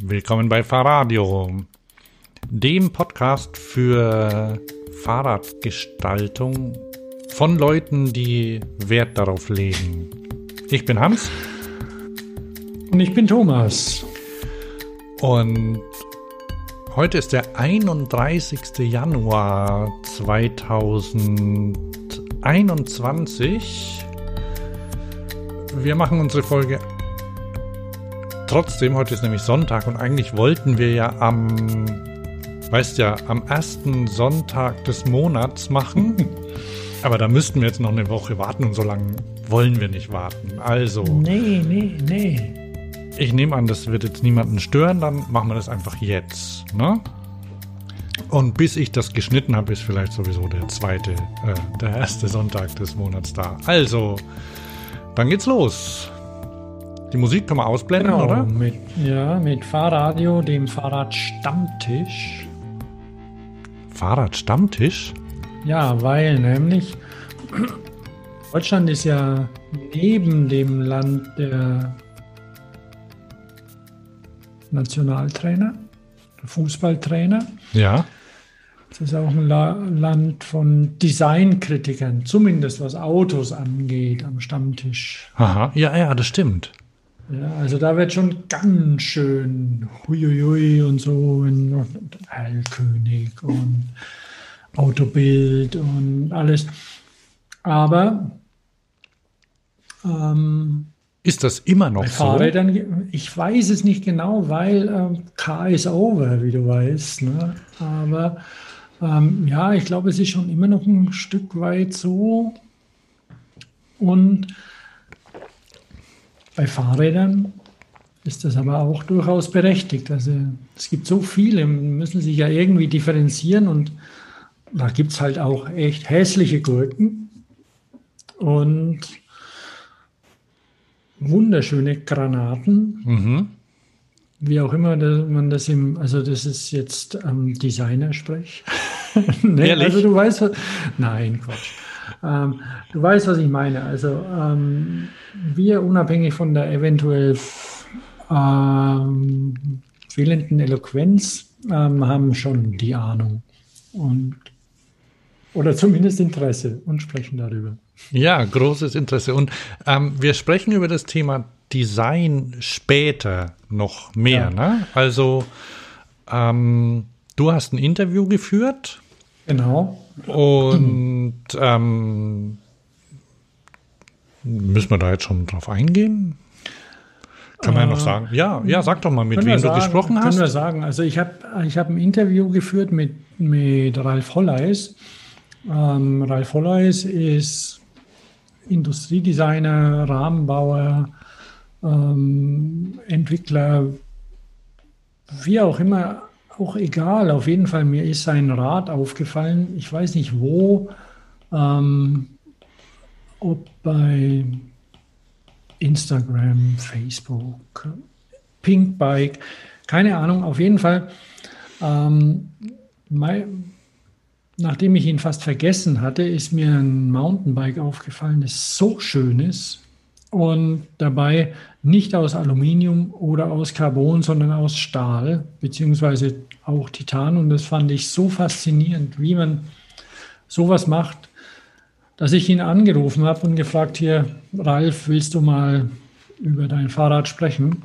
Willkommen bei Fahrradio, dem Podcast für Fahrradgestaltung von Leuten, die Wert darauf legen. Ich bin Hans. Und ich bin Thomas. Und heute ist der 31. Januar 2021. Wir machen unsere Folge trotzdem, heute ist nämlich Sonntag und eigentlich wollten wir ja am ersten Sonntag des Monats machen. Aber da müssten wir jetzt noch eine Woche warten und so lange wollen wir nicht warten. Also. Nee. Ich nehme an, das wird jetzt niemanden stören, dann machen wir das einfach jetzt, ne? Und bis ich das geschnitten habe, ist vielleicht sowieso der erste Sonntag des Monats da. Also, dann geht's los. Die Musik können wir ausblenden, genau, oder? Mit Fahrradio, dem Fahrradstammtisch. Fahrradstammtisch? Ja, weil nämlich Deutschland ist ja neben dem Land der Nationaltrainer, der Fußballtrainer. Ja. Es ist auch ein Land von Designkritikern, zumindest was Autos angeht, am Stammtisch. Aha, ja, das stimmt. Ja, also da wird schon ganz schön huiuiui und so, und Erlkönig und Autobild und alles. Aber ist das immer noch bei so? Fahrrädern, ich weiß es nicht genau, weil Car is over, wie du weißt. Ne? Aber ja, ich glaube, es ist schon immer noch ein Stück weit so. Und bei Fahrrädern ist das aber auch durchaus berechtigt. Also es gibt so viele, müssen sich ja irgendwie differenzieren, und da gibt es halt auch echt hässliche Gurken und wunderschöne Granaten. Mhm. Wie auch immer man das also das ist jetzt Designersprech. Nee, Ehrlich? also du weißt, nein, Quatsch. Du weißt, was ich meine. Also wir, unabhängig von der eventuell fehlenden Eloquenz, haben schon die Ahnung oder zumindest Interesse und sprechen darüber. Ja, großes Interesse. Und wir sprechen über das Thema Design später noch mehr. Ja. Ne? Also du hast ein Interview geführt. Genau. Und müssen wir da jetzt schon drauf eingehen? Kann man ja noch sagen. Ja, sag doch mal, mit wem du gesprochen hast. Können wir sagen. Also ich hab ein Interview geführt mit Ralf Holleis. Ralf Holleis ist Industriedesigner, Rahmenbauer, Entwickler, wie auch immer, auch egal. Auf jeden Fall, mir ist sein Rad aufgefallen. Ich weiß nicht wo, ob bei Instagram, Facebook, Pinkbike, keine Ahnung. Auf jeden Fall, nachdem ich ihn fast vergessen hatte, ist mir ein Mountainbike aufgefallen, das so schön ist und dabei nicht aus Aluminium oder aus Carbon, sondern aus Stahl, beziehungsweise auch Titan. Und das fand ich so faszinierend, wie man sowas macht, dass ich ihn angerufen habe und gefragt, hier, Ralf, willst du mal über dein Fahrrad sprechen?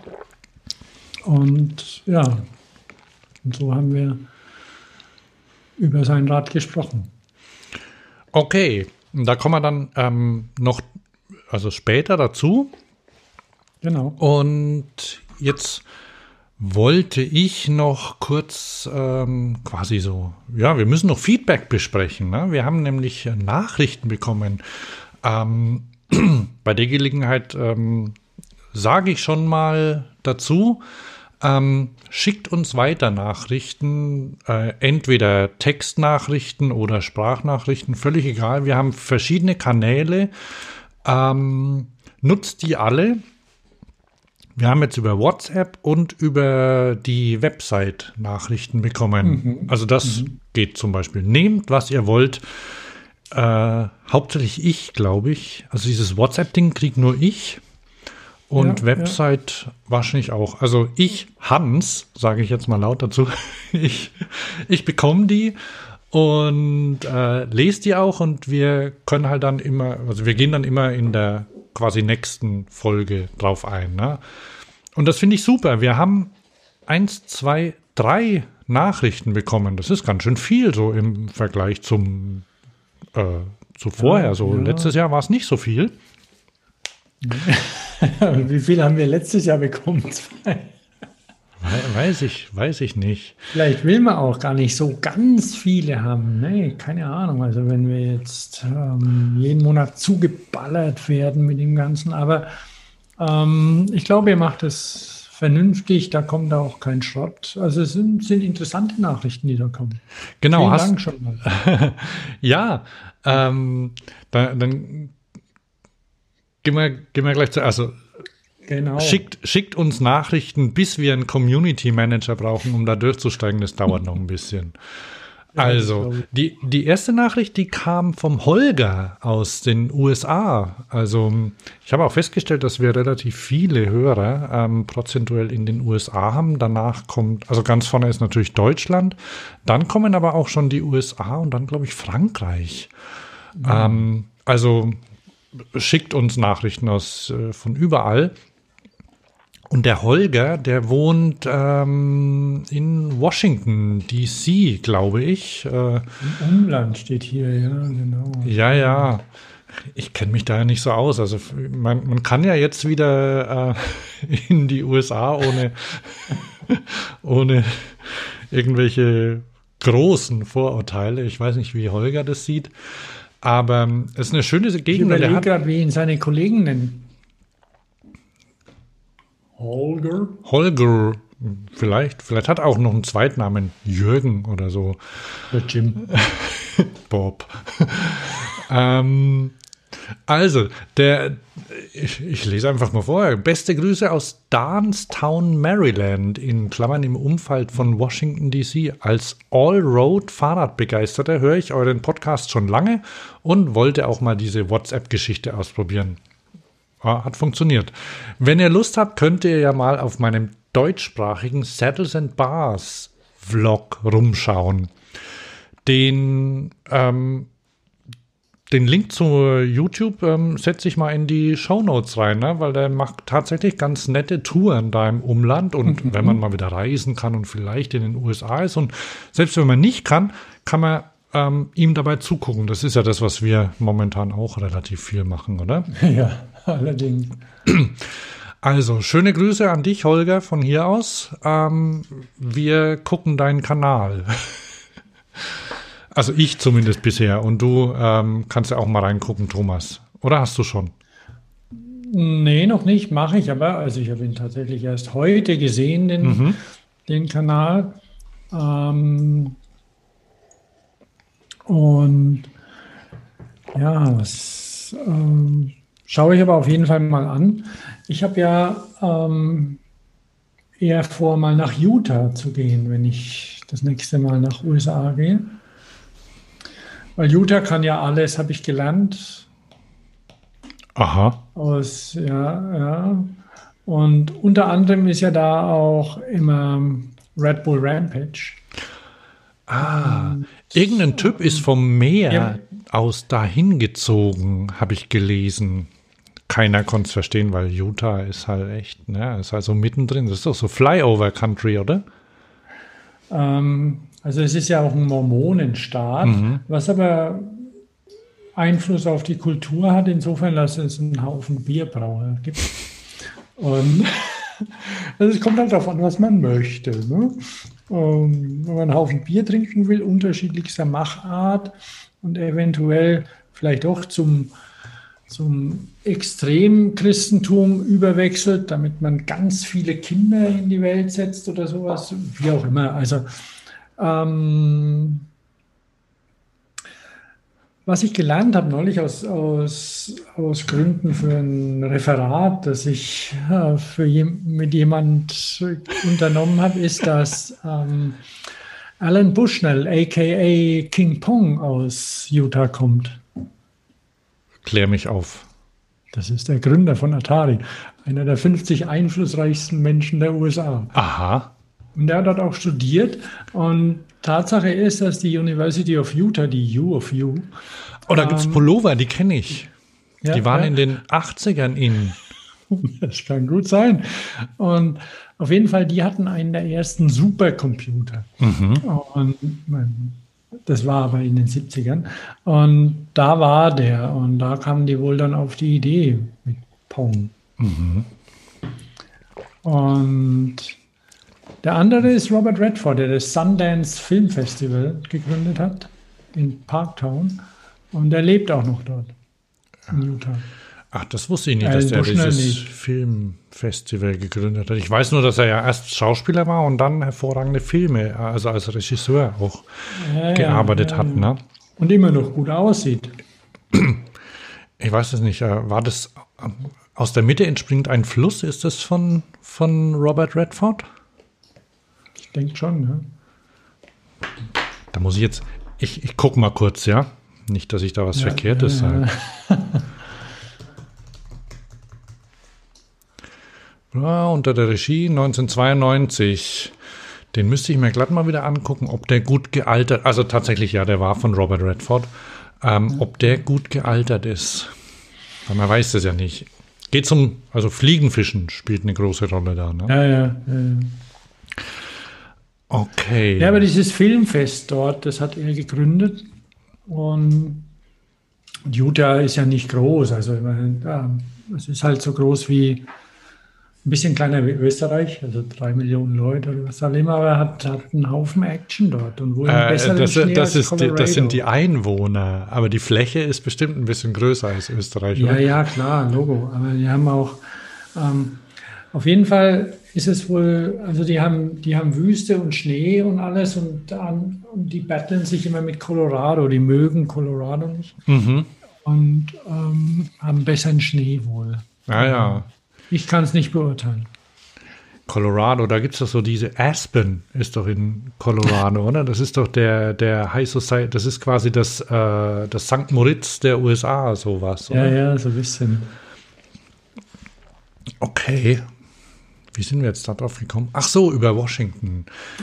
Und ja, und so haben wir über sein Rad gesprochen. Okay, da kommen wir dann noch später dazu. Genau. Und jetzt wollte ich noch kurz quasi so, ja, wir müssen noch Feedback besprechen. Ne? Wir haben nämlich Nachrichten bekommen. Bei der Gelegenheit sage ich schon mal dazu, schickt uns weiter Nachrichten, entweder Textnachrichten oder Sprachnachrichten, völlig egal. Wir haben verschiedene Kanäle, nutzt die alle. Wir haben jetzt über WhatsApp und über die Website Nachrichten bekommen. Also das geht zum Beispiel. Nehmt, was ihr wollt. Hauptsächlich ich, glaube ich. Also dieses WhatsApp-Ding kriege nur ich. Und Website wahrscheinlich auch. Also Hans, sage ich jetzt mal laut dazu, ich bekomme die und lese die auch und wir können halt dann immer, also wir gehen dann immer in der quasi nächsten Folge drauf ein. Ne? Und das finde ich super. Wir haben 1, 2, 3 Nachrichten bekommen. Das ist ganz schön viel so im Vergleich zu vorher. Letztes Jahr war es nicht so viel. Wie viel haben wir letztes Jahr bekommen? 2. Weiß ich nicht. Vielleicht will man auch gar nicht so ganz viele haben. Nee, keine Ahnung. Also wenn wir jetzt jeden Monat zugeballert werden mit dem Ganzen. Aber ich glaube, ihr macht es vernünftig. Da kommt auch kein Schrott. Also es sind interessante Nachrichten, die da kommen. Genau. Vielen Dank schon mal. Ja, dann gehen wir gleich zu. Also genau. Schickt uns Nachrichten, bis wir einen Community Manager brauchen, um da durchzusteigen. Das dauert noch ein bisschen. Also, die erste Nachricht, die kam vom Holger aus den USA. Also, ich habe auch festgestellt, dass wir relativ viele Hörer prozentuell in den USA haben. Danach kommt, also ganz vorne ist natürlich Deutschland. Dann kommen aber auch schon die USA und dann, glaube ich, Frankreich. Also, schickt uns Nachrichten von überall. Und der Holger, der wohnt in Washington, D.C., glaube ich. Im Umland steht hier, ja, genau. Ja. Ich kenne mich da ja nicht so aus. Also man kann ja jetzt wieder in die USA ohne irgendwelche großen Vorurteile. Ich weiß nicht, wie Holger das sieht. Aber es ist eine schöne Gegend. Ich überlege gerade, wie ihn seine Kollegen nennen. Holger. Vielleicht hat er auch noch einen Zweitnamen. Jürgen oder so. Oder Jim. Bob. Also, ich lese einfach mal vor. Beste Grüße aus Darnestown, Maryland, in Klammern im Umfeld von Washington, D.C. Als Allroad-Fahrradbegeisterter höre ich euren Podcast schon lange und wollte auch mal diese WhatsApp-Geschichte ausprobieren. Hat funktioniert. Wenn ihr Lust habt, könnt ihr ja mal auf meinem deutschsprachigen Saddles and Bars Vlog rumschauen. Den Link zu YouTube setze ich mal in die Shownotes rein, ne? Weil der macht tatsächlich ganz nette Touren da im Umland und wenn man mal wieder reisen kann und vielleicht in den USA ist und selbst wenn man nicht kann man ihm dabei zugucken. Das ist ja das, was wir momentan auch relativ viel machen, oder? Ja, allerdings. Also, schöne Grüße an dich, Holger, von hier aus. Wir gucken deinen Kanal. Also ich zumindest bisher. Und du kannst ja auch mal reingucken, Thomas. Oder hast du schon? Nee, noch nicht. Mache ich aber. Also ich habe ihn tatsächlich erst heute gesehen, den Kanal. Und ja, das schaue ich aber auf jeden Fall mal an. Ich habe ja eher vor, mal nach Utah zu gehen, wenn ich das nächste Mal nach USA gehe. Weil Utah kann ja alles, habe ich gelernt. Aha. Ja. Und unter anderem ist ja da auch immer Red Bull Rampage. Irgendein Typ ist vom Meer aus dahin gezogen, habe ich gelesen. Keiner konnte es verstehen, weil Utah ist halt echt, ne, ist halt so mittendrin. Das ist doch so Flyover Country, oder? Also es ist ja auch ein Mormonenstaat, was aber Einfluss auf die Kultur hat, insofern, dass es einen Haufen Bierbrauer gibt. Und also es kommt halt darauf an, was man möchte. Ne? Wenn man einen Haufen Bier trinken will, unterschiedlichster Machart und eventuell vielleicht auch zum Extremchristentum überwechselt, damit man ganz viele Kinder in die Welt setzt oder sowas, wie auch immer. Also was ich gelernt habe neulich aus Gründen für ein Referat, das ich mit jemand unternommen habe, ist, dass Alan Bushnell, a.k.a. King Pong, aus Utah kommt. Klär mich auf. Das ist der Gründer von Atari, einer der 50 einflussreichsten Menschen der USA. Aha. Und der hat dort auch studiert. Und Tatsache ist, dass die University of Utah, die U of U. Oh, da gibt es Pullover, die kenne ich. Ja, die waren ja. in den 80ern in. Das kann gut sein. Und auf jeden Fall, die hatten einen der ersten Supercomputer. Und das war aber in den 70ern. Und da war der. Und da kamen die wohl dann auf die Idee mit Pong. Und der andere ist Robert Redford, der das Sundance Film Festival gegründet hat in Parktown. Und der lebt auch noch dort in Utah. Ach, das wusste ich nicht, dass der Bushnell dieses nicht. Filmfestival gegründet hat. Ich weiß nur, dass er ja erst Schauspieler war und dann hervorragende Filme, also als Regisseur auch gearbeitet hat. Ne? Und immer noch gut aussieht. Ich weiß es nicht. War das aus der Mitte entspringt ein Fluss? Ist das von Robert Redford? Ich denke schon, ja. Da muss ich jetzt, ich gucke mal kurz, ja? Nicht, dass ich da was Verkehrtes sage. Ja, unter der Regie 1992. Den müsste ich mir glatt mal wieder angucken, ob der gut gealtert, also tatsächlich ja, der war von Robert Redford, ob der gut gealtert ist. Weil man weiß das ja nicht. Geht also Fliegenfischen spielt eine große Rolle da, ne? Ja. Okay. Ja, aber dieses Filmfest dort, das hat er gegründet. Und Utah ist ja nicht groß. Also ich meine, es ist halt so groß wie ein bisschen kleiner wie Österreich, also 3 Millionen Leute oder was auch immer, aber hat einen Haufen Action dort und wohl besseren Schnee als Colorado. Das sind die Einwohner, aber die Fläche ist bestimmt ein bisschen größer als Österreich, oder? Ja, klar, Logo. Aber die haben auch, auf jeden Fall ist es wohl, also die haben Wüste und Schnee und alles und die battlen sich immer mit Colorado, die mögen Colorado nicht und haben besseren Schnee wohl. Ja. Ich kann es nicht beurteilen. Colorado, da gibt es doch so diese Aspen, ist doch in Colorado, oder? Das ist doch der High Society, das ist quasi das St. Moritz der USA, sowas, oder? Ja, so ein bisschen. Okay. Wie sind wir jetzt da drauf gekommen? Ach so, über Washington.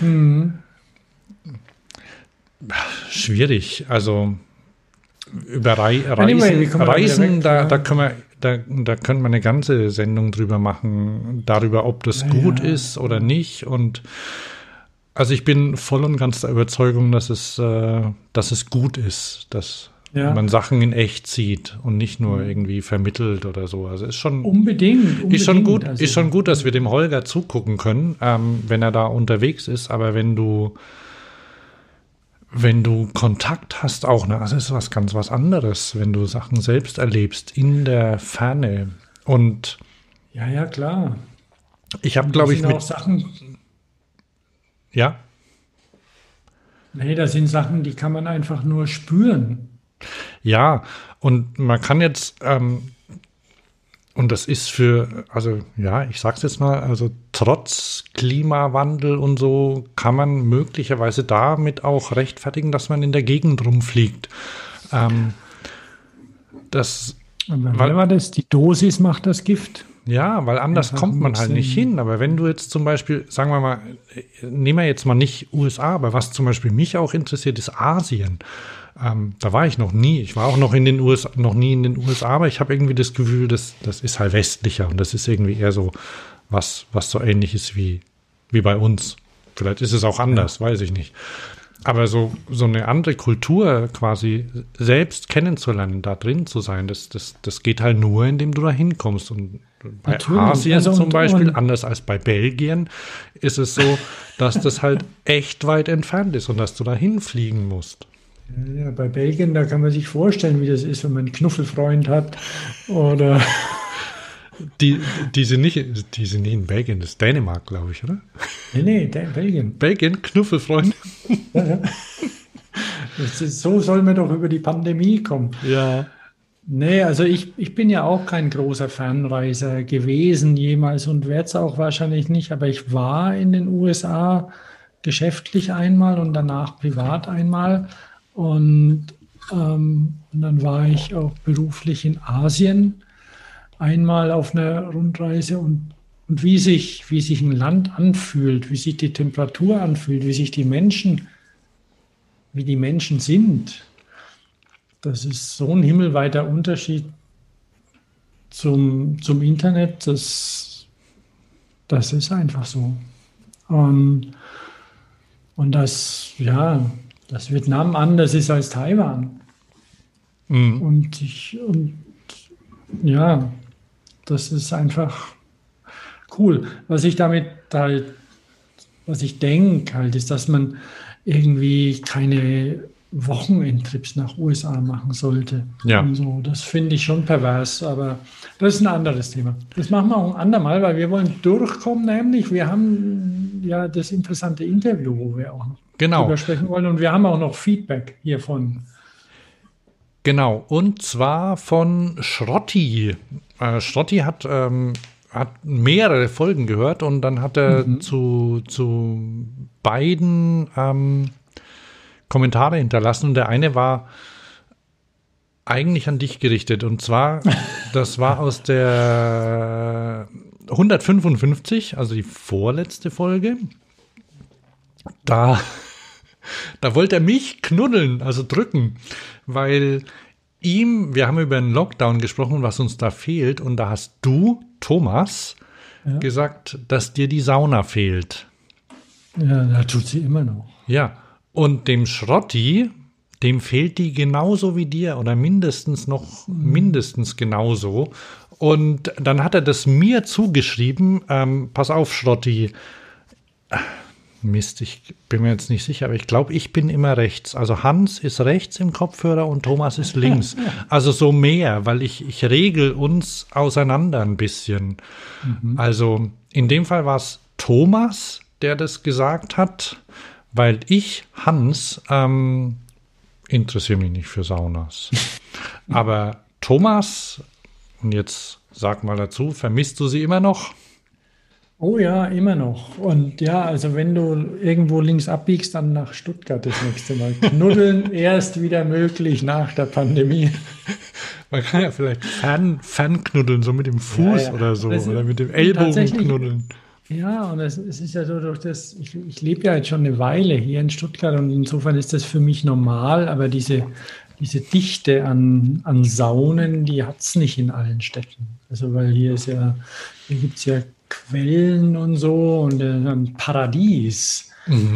Schwierig, also über Reisen, da können wir eine ganze Sendung drüber machen, darüber, ob das gut ist oder nicht. Und also ich bin voll und ganz der Überzeugung, dass es gut ist, dass man Sachen in echt sieht und nicht nur irgendwie vermittelt oder so. Also ist schon unbedingt ist schon gut, also, ist schon gut, dass wir dem Holger zugucken können, wenn er da unterwegs ist. Aber wenn du Kontakt hast auch, ne, also ist was anderes, wenn du Sachen selbst erlebst in der Ferne. Und ja, klar. Ich habe, glaube ich, mit Sachen. Ja. Nee, das sind Sachen, die kann man einfach nur spüren. Ja, und man kann jetzt, und das ist ich sag's jetzt mal, also trotz Klimawandel und so kann man möglicherweise damit auch rechtfertigen, dass man in der Gegend rumfliegt. War das? Die Dosis macht das Gift? Ja, weil anders kommt man halt nicht hin. Aber wenn du jetzt zum Beispiel, sagen wir mal, nehmen wir jetzt mal nicht USA, aber was zum Beispiel mich auch interessiert, ist Asien. Da war ich noch nie. Ich war auch noch nie in den USA, aber ich habe irgendwie das Gefühl, das ist halt westlicher und das ist irgendwie eher so was so ähnlich ist wie bei uns. Vielleicht ist es auch anders, weiß ich nicht. Aber so eine andere Kultur quasi selbst kennenzulernen, da drin zu sein, das geht halt nur, indem du da hinkommst. Und bei Natürlich. Asien zum Beispiel, anders als bei Belgien, ist es so, dass das halt echt weit entfernt ist und dass du da hinfliegen musst. Ja, bei Belgien, da kann man sich vorstellen, wie das ist, wenn man einen Knuffelfreund hat oder... Die sind nicht in Belgien, das ist Dänemark, glaube ich, oder? Nee, Belgien. Belgien, Knuffelfreund. Ja. So soll man doch über die Pandemie kommen. Ja. Nee, also ich bin ja auch kein großer Fernreiser gewesen jemals und werde es auch wahrscheinlich nicht, aber ich war in den USA geschäftlich einmal und danach privat einmal und dann war ich auch beruflich in Asien. einmal auf einer Rundreise und wie sich ein Land anfühlt, wie sich die Temperatur anfühlt, wie die Menschen sind. Das ist so ein himmelweiter Unterschied zum Internet. Das ist einfach so. Und dass Vietnam anders ist als Taiwan. Mhm. Und ja, das ist einfach cool. Was ich denke halt, ist, dass man irgendwie keine Wochenendtrips nach USA machen sollte. Ja. Und so. Das finde ich schon pervers, aber das ist ein anderes Thema. Das machen wir auch ein andermal, weil wir wollen durchkommen, nämlich wir haben ja das interessante Interview, wo wir auch noch drüber sprechen wollen, und wir haben auch noch Feedback hiervon. Genau, und zwar von Schrotti. Schrotti hat mehrere Folgen gehört und dann hat er zu beiden Kommentare hinterlassen. Und der eine war eigentlich an dich gerichtet. Und zwar, das war aus der 155, also die vorletzte Folge. Da wollte er mich knuddeln, also drücken, weil wir haben über einen Lockdown gesprochen, was uns da fehlt, und da hast du, Thomas, gesagt, dass dir die Sauna fehlt. Ja, da tut sie immer noch. Ja, und dem Schrotti, dem fehlt die genauso wie dir oder mindestens genauso. Und dann hat er das mir zugeschrieben, pass auf, Schrotti, Mist, ich bin mir jetzt nicht sicher, aber ich glaube, ich bin immer rechts. Also Hans ist rechts im Kopfhörer und Thomas ist links. Also so mehr, weil ich regel uns auseinander ein bisschen. Also in dem Fall war es Thomas, der das gesagt hat, weil ich, Hans, interessiere mich nicht für Saunas. Aber Thomas, und jetzt sag mal dazu, vermisst du sie immer noch? Oh ja, immer noch. Und ja, also wenn du irgendwo links abbiegst, dann nach Stuttgart das nächste Mal. Knuddeln erst wieder möglich nach der Pandemie. Man kann ja vielleicht Fernknuddeln, so mit dem Fuß oder so, oder mit dem Ellbogen knuddeln. Ja, und es ist ja so, ich lebe ja jetzt schon eine Weile hier in Stuttgart, und insofern ist das für mich normal, aber diese Dichte an Saunen, die hat es nicht in allen Städten. Also weil hier gibt es ja Quellen und so und ein Paradies.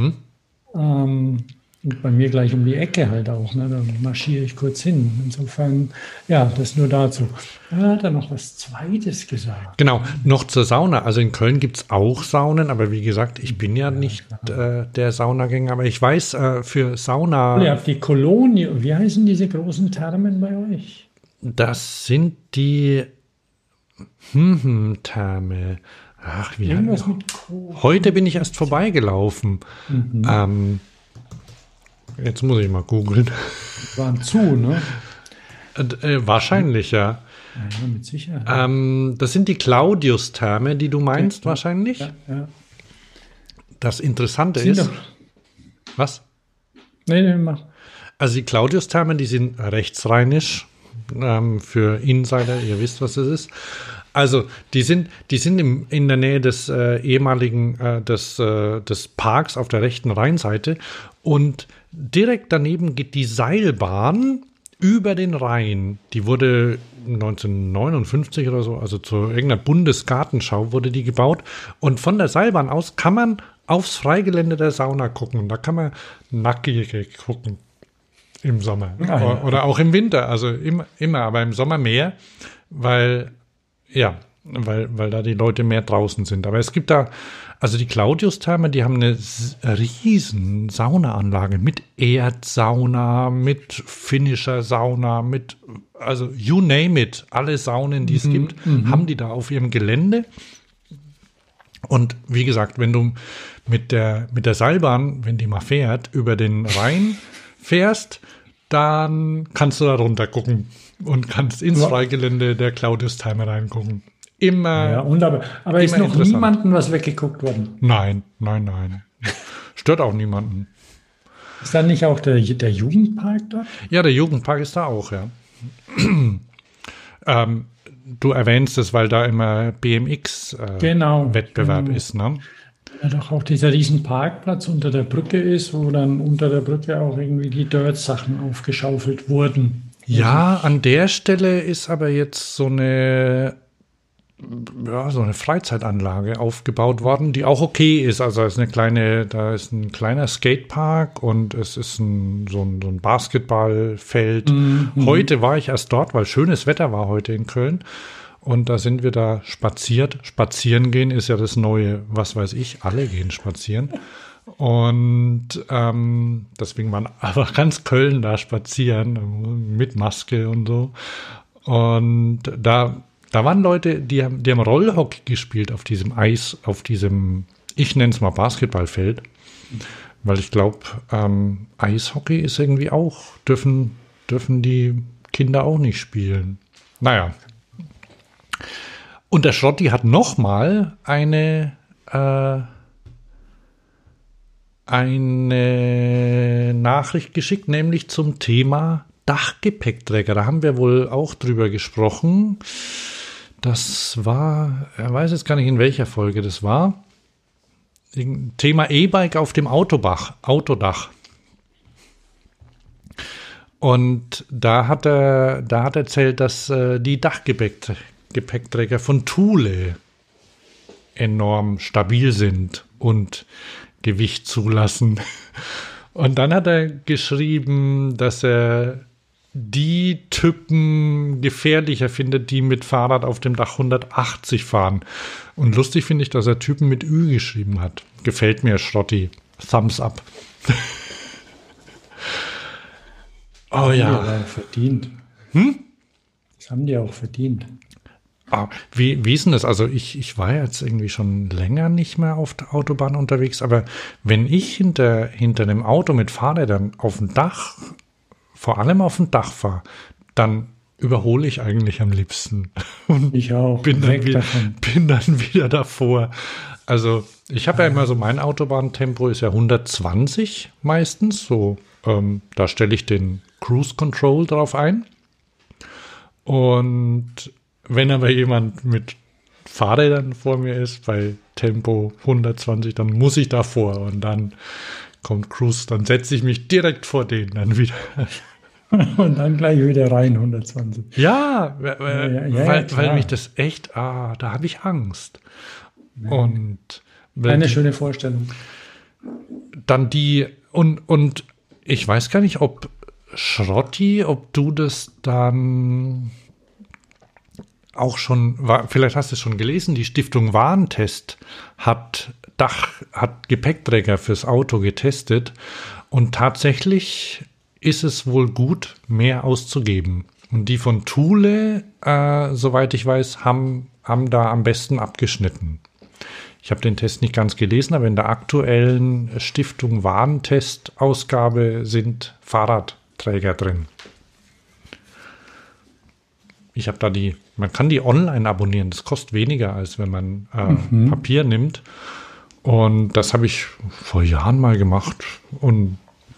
Und bei mir gleich um die Ecke halt auch. Ne? Da marschiere ich kurz hin. Insofern, ja, das nur dazu. Da hat er noch was Zweites gesagt. Genau, noch zur Sauna. Also in Köln gibt es auch Saunen, aber wie gesagt, ich bin ja nicht der Saunagänger, aber ich weiß, für Sauna... Ihr habt die Kolonie. Wie heißen diese großen Thermen bei euch? Das sind die Therme. Ach, wie Irgendwas mit heute bin ich erst vorbeigelaufen. Jetzt muss ich mal googeln. Waren zu, ne? Wahrscheinlich, ja. Ja, mit Sicherheit. Das sind die Claudius-Therme, die du meinst, wahrscheinlich. Ja. Das Interessante ist... Was? Nee, mach. Also die Claudius-Therme, die sind rechtsrheinisch. Für Insider, ihr wisst, was das ist. Also die sind in der Nähe des ehemaligen des Parks auf der rechten Rheinseite, und direkt daneben geht die Seilbahn über den Rhein. Die wurde 1959 oder so, also zu irgendeiner Bundesgartenschau wurde die gebaut, und von der Seilbahn aus kann man aufs Freigelände der Sauna gucken. Da kann man nackig gucken. Im Sommer. Oder auch im Winter, also immer, aber im Sommer mehr, weil da die Leute mehr draußen sind. Aber es gibt da, also die Claudius-Therme, die haben eine riesen Saunaanlage mit Erdsauna, mit finnischer Sauna, also you name it, alle Saunen, die es gibt, haben die da auf ihrem Gelände. Und wie gesagt, wenn du mit der Seilbahn, wenn die mal fährt, über den Rhein fährst, dann kannst du da runter gucken und kannst ins Freigelände der Claudius-Therme reingucken. Immer. Ja, aber ist noch niemandem was weggeguckt worden? Nein. Stört auch niemanden. Ist dann nicht auch der Jugendpark dort? Ja, der Jugendpark ist da auch, ja. du erwähnst es, weil da immer BMX-Wettbewerb ist, ne? Ja, doch auch dieser riesen Parkplatz unter der Brücke ist, wo dann unter der Brücke auch irgendwie die Dirt-Sachen aufgeschaufelt wurden. Ja, an der Stelle ist aber jetzt so eine Freizeitanlage aufgebaut worden, die auch okay ist. Also da ist ein kleiner Skatepark und es ist so ein Basketballfeld. Heute war ich erst dort, weil schönes Wetter war heute in Köln. Und da sind wir da spaziert. Spazieren gehen ist ja das Neue, was weiß ich, alle gehen spazieren. Und deswegen waren einfach ganz Köln da spazieren, mit Maske und so. Und da waren Leute, die haben Rollhockey gespielt auf diesem Eis, ich nenne es mal Basketballfeld. Weil ich glaube, Eishockey ist irgendwie auch, dürfen die Kinder auch nicht spielen. Naja. Und der Schrotti hat nochmal eine Nachricht geschickt, nämlich zum Thema Dachgepäckträger. Da haben wir wohl auch drüber gesprochen. Das war, er weiß jetzt gar nicht, in welcher Folge das war. Thema E-Bike auf dem Autodach. Und da hat er erzählt, dass die Dachgepäckträger von Thule enorm stabil sind und Gewicht zulassen. Und dann hat er geschrieben, dass er die Typen gefährlicher findet, die mit Fahrrad auf dem Dach 180 fahren. Und lustig finde ich, dass er Typen mit Ü geschrieben hat. Gefällt mir, Schrotti. Thumbs up. Oh ja. Das haben die auch verdient. Das haben die auch verdient. Wie ist denn das? Also ich war jetzt irgendwie schon länger nicht mehr auf der Autobahn unterwegs, aber wenn ich hinter einem Auto mit Fahrrädern auf dem Dach, vor allem auf dem Dach fahre, dann überhole ich eigentlich am liebsten. Und ich auch. Bin dann wieder davor. Also ich habe ja immer so, mein Autobahntempo ist ja 120 meistens. So, da stelle ich den Cruise Control drauf ein. Und wenn aber jemand mit Fahrrädern vor mir ist, bei Tempo 120, dann muss ich davor. Und dann kommt Cruise, dann setze ich mich direkt vor denen dann wieder. Und dann gleich wieder rein, 120. Ja, weil mich das echt, da habe ich Angst. Ja. Und eine schöne Vorstellung. Dann und ich weiß gar nicht, ob Schrotti, ob du das dann auch schon, vielleicht hast du es schon gelesen, die Stiftung Warentest hat Gepäckträger fürs Auto getestet und tatsächlich ist es wohl gut, mehr auszugeben. Und die von Thule, soweit ich weiß, haben da am besten abgeschnitten. Ich habe den Test nicht ganz gelesen, aber in der aktuellen Stiftung Warentest-Ausgabe sind Fahrradträger drin. Ich habe da man kann die online abonnieren, das kostet weniger, als wenn man Papier nimmt. Und das habe ich vor Jahren mal gemacht. Und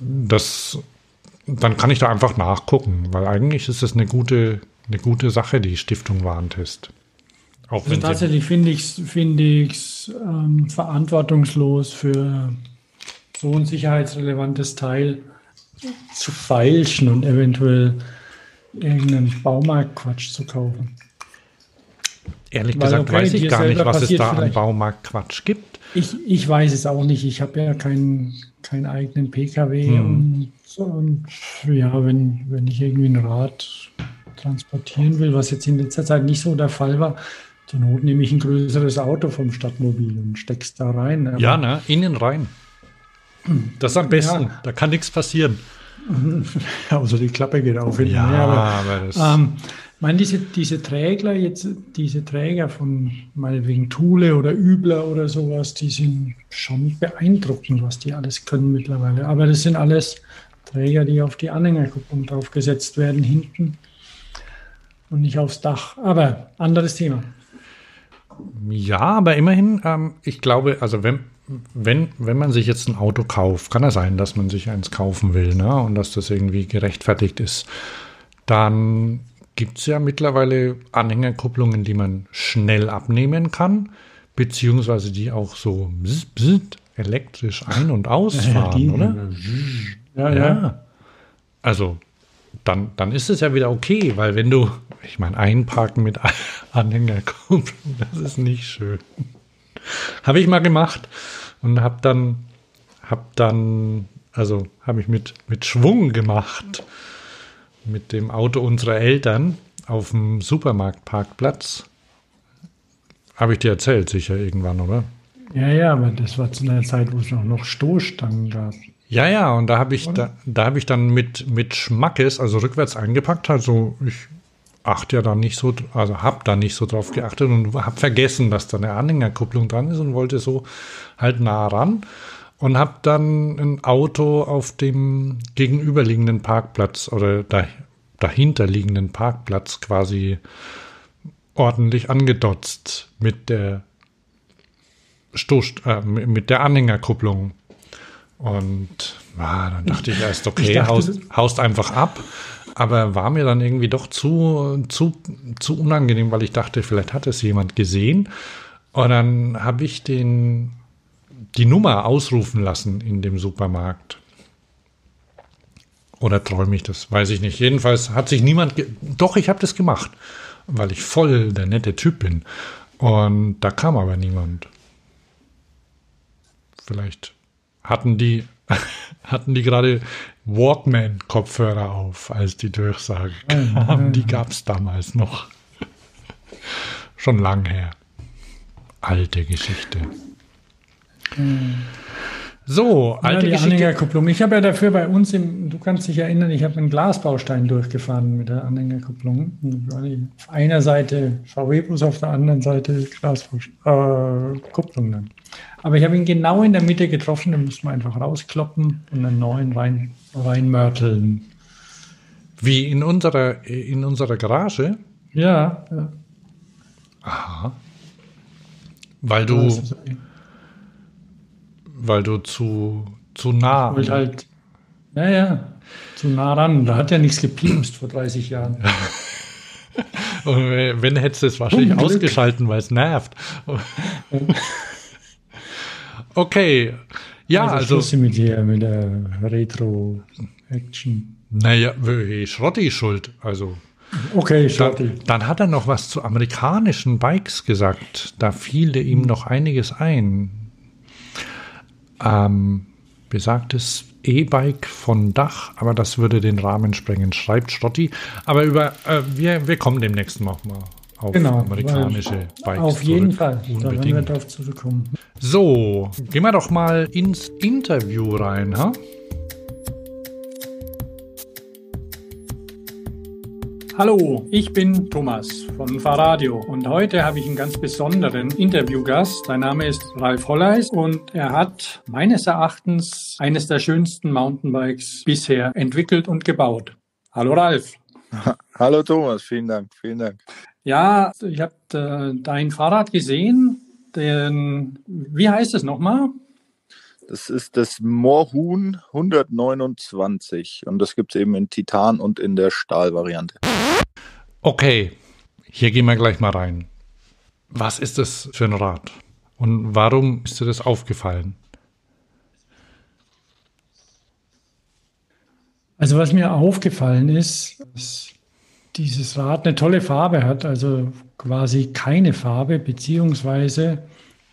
dann kann ich da einfach nachgucken, weil eigentlich ist es eine gute Sache, die Stiftung Warentest. Auch also tatsächlich finde ich's verantwortungslos für so ein sicherheitsrelevantes Teil zu feilschen und eventuell irgendeinen Baumarktquatsch zu kaufen. Ehrlich gesagt weiß ich gar nicht, was es da an Baumarktquatsch gibt. Ich weiß es auch nicht. Ich habe ja keinen eigenen PKW und ja, wenn ich irgendwie ein Rad transportieren will, was jetzt in letzter Zeit nicht so der Fall war, zur Not nehme ich ein größeres Auto vom Stadtmobil und steck's da rein. Aber ja, innen rein. Das ist am besten. Ja. Da kann nichts passieren. Also die Klappe geht auf. Ja, aber das... Ich meine, diese Träger von meinetwegen Thule oder Übler oder sowas, die sind schon beeindruckend, was die alles können mittlerweile. Aber das sind alles Träger, die auf die Anhängerkupplung draufgesetzt werden hinten und nicht aufs Dach. Aber anderes Thema. Ja, aber immerhin, ich glaube, also wenn man sich jetzt ein Auto kauft, kann es sein, dass man sich eins kaufen will, ne? Und dass das irgendwie gerechtfertigt ist, dann gibt es ja mittlerweile Anhängerkupplungen, die man schnell abnehmen kann, beziehungsweise die auch so elektrisch ein- und ausfahren, oder? Ja. Also dann ist es ja wieder okay, weil wenn du, ich meine, einparken mit Anhängerkupplung, das ist nicht schön. Habe ich mal gemacht und habe ich mit Schwung gemacht mit dem Auto unserer Eltern auf dem Supermarktparkplatz. Habe ich dir erzählt, sicher irgendwann, oder? Ja, aber das war zu einer Zeit, wo es noch Stoßstangen gab. Ja, und da habe ich dann mit Schmackes, also rückwärts eingepackt, also ich achte ja dann nicht so, also habe da nicht so drauf geachtet und habe vergessen, dass da eine Anhängerkupplung dran ist und wollte so halt nah ran und habe dann ein Auto auf dem gegenüberliegenden Parkplatz oder dahinterliegenden Parkplatz quasi ordentlich angedotzt mit der mit der Anhängerkupplung. Und dann dachte ich erst, okay, haust einfach ab. Aber war mir dann irgendwie doch zu unangenehm, weil ich dachte, vielleicht hat es jemand gesehen. Und dann habe ich die Nummer ausrufen lassen in dem Supermarkt. Oder träume ich das? Weiß ich nicht. Jedenfalls hat sich niemand... Doch, ich habe das gemacht, weil ich voll der nette Typ bin. Und da kam aber niemand. Vielleicht hatten die gerade Walkman-Kopfhörer auf, als die Durchsage kam. Die gab es damals noch. Schon lang her. Alte Geschichte. So, alte die Geschichte. Anhängerkupplung. Ich habe ja dafür bei uns, du kannst dich erinnern, ich habe einen Glasbaustein durchgefahren mit der Anhängerkupplung. Auf einer Seite VW-Bus, auf der anderen Seite Kupplung dann. Aber ich habe ihn genau in der Mitte getroffen, den mussten wir einfach rauskloppen und einen neuen reinmörteln. Wie in unserer Garage? Ja. Aha. Weil du zu nah... Ich wollte halt, zu nah ran. Da hat ja nichts gepiepst vor 30 Jahren. Und wenn, hättest du es wahrscheinlich ausgeschalten, weil es nervt. Okay, ja, also mit der Retro-Action. Naja, Schrotti schuld, also. Okay, Schrotti. Dann hat er noch was zu amerikanischen Bikes gesagt. Da fiel ihm noch einiges ein. Besagtes E-Bike von Dach, aber das würde den Rahmen sprengen, schreibt Schrotti. Aber wir kommen demnächst noch mal auf amerikanische Bikes auf jeden zurück. Fall, Unbedingt. da werden wir drauf zurückkommen. So, gehen wir doch mal ins Interview rein, ha? Hallo, ich bin Thomas von Fahrradio und heute habe ich einen ganz besonderen Interviewgast. Sein Name ist Ralf Holleis und er hat meines Erachtens eines der schönsten Mountainbikes bisher entwickelt und gebaut. Hallo Ralf. Hallo Thomas, vielen Dank. Ja, ich habe dein Fahrrad gesehen. Wie heißt es nochmal? Das ist das Moorhuhn 129 und das gibt es eben in Titan und in der Stahlvariante. Okay, hier gehen wir gleich mal rein. Was ist das für ein Rad? Und warum ist dir das aufgefallen? Also was mir aufgefallen ist, dass dieses Rad eine tolle Farbe hat, also quasi keine Farbe, beziehungsweise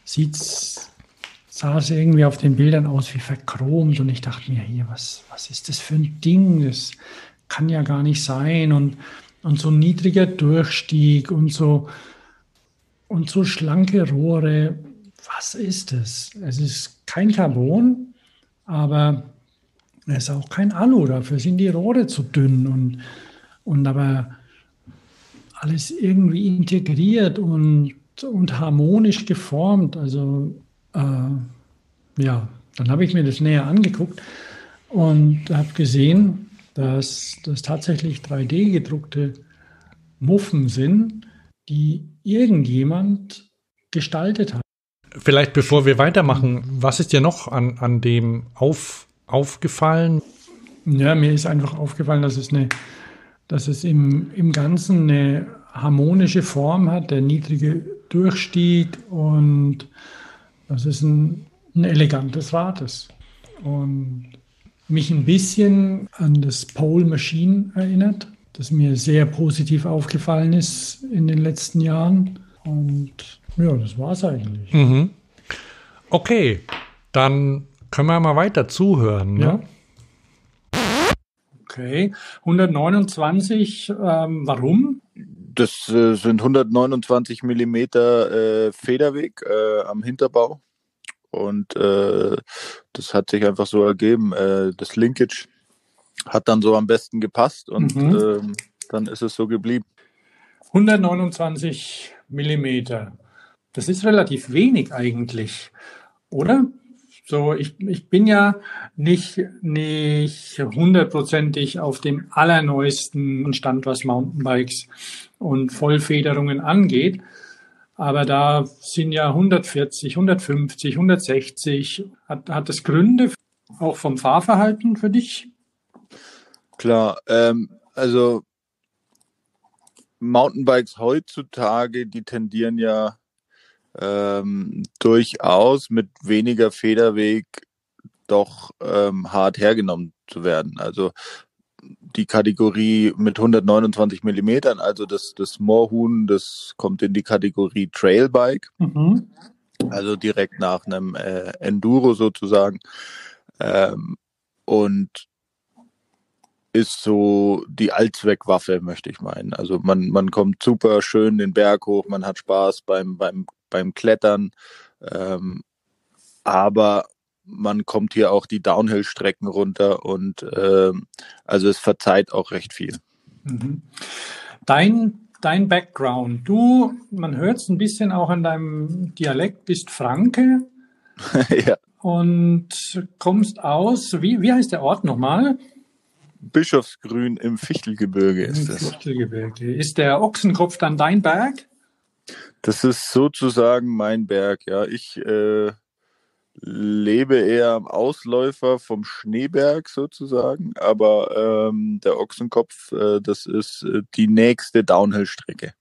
sah es irgendwie auf den Bildern aus wie verchromt und ich dachte mir, hier, was ist das für ein Ding? Das kann ja gar nicht sein und so ein niedriger Durchstieg und so schlanke Rohre. Was ist das? Es ist kein Carbon, aber es ist auch kein Alu. Dafür sind die Rohre zu dünn und aber alles irgendwie integriert und harmonisch geformt. Also dann habe ich mir das näher angeguckt und habe gesehen, dass das tatsächlich 3D-gedruckte Muffen sind, die irgendjemand gestaltet hat. Vielleicht bevor wir weitermachen, was ist dir noch an dem aufgefallen? Ja, mir ist einfach aufgefallen, dass es eine dass es im Ganzen eine harmonische Form hat, der niedrige Durchstieg und dass es ein elegantes Rad ist. Und mich ein bisschen an das Pole Machine erinnert, das mir sehr positiv aufgefallen ist in den letzten Jahren. Und ja, das war es eigentlich. Mhm. Okay, dann können wir mal weiter zuhören. Ne? Ja. Okay, 129, warum? Das sind 129 Millimeter Federweg am Hinterbau. Und das hat sich einfach so ergeben. Das Linkage hat dann so am besten gepasst und dann ist es so geblieben. 129 Millimeter. Das ist relativ wenig eigentlich, oder? So, ich bin ja nicht hundertprozentig auf dem allerneuesten Stand, was Mountainbikes und Vollfederungen angeht. Aber da sind ja 140, 150, 160. Hat das Gründe auch vom Fahrverhalten für dich? Klar, also Mountainbikes heutzutage, die tendieren ja durchaus mit weniger Federweg doch hart hergenommen zu werden. Also die Kategorie mit 129 Millimetern, also das Moorhuhn, das kommt in die Kategorie Trailbike, also direkt nach einem Enduro sozusagen, und ist so die Allzweckwaffe, möchte ich meinen. Also man kommt super schön den Berg hoch, man hat Spaß beim Klettern, aber man kommt hier auch die Downhill-Strecken runter und also es verzeiht auch recht viel. Mhm. Dein Background, man hört es ein bisschen auch an deinem Dialekt, bist Franke Ja. und kommst aus, wie heißt der Ort nochmal? Bischofsgrün im Fichtelgebirge ist es. Fichtelgebirge. Ist der Ochsenkopf dann dein Berg? Das ist sozusagen mein Berg, ja. Ich lebe eher am Ausläufer vom Schneeberg sozusagen, aber der Ochsenkopf, das ist die nächste Downhill-Strecke.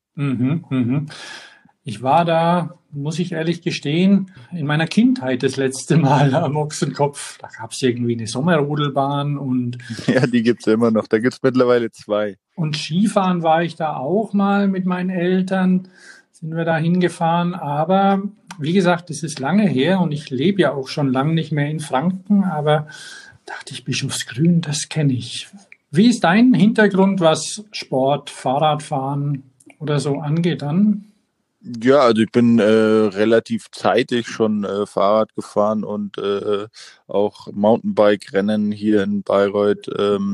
Ich war da, muss ich ehrlich gestehen, in meiner Kindheit das letzte Mal am Ochsenkopf. Da gab es irgendwie eine Sommerrodelbahn und ja, die gibt es immer noch. Da gibt es mittlerweile 2. Und Skifahren war ich da auch mal mit meinen Eltern, sind wir da hingefahren. Aber wie gesagt, das ist lange her und ich lebe ja auch schon lange nicht mehr in Franken. Aber dachte ich, Bischofsgrün, das kenne ich. Wie ist dein Hintergrund, was Sport, Fahrradfahren oder so angeht dann? Ja, also ich bin relativ zeitig schon Fahrrad gefahren und auch Mountainbike-Rennen hier in Bayreuth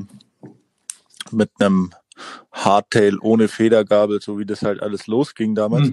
mit einem Hardtail ohne Federgabel, so wie das halt alles losging damals.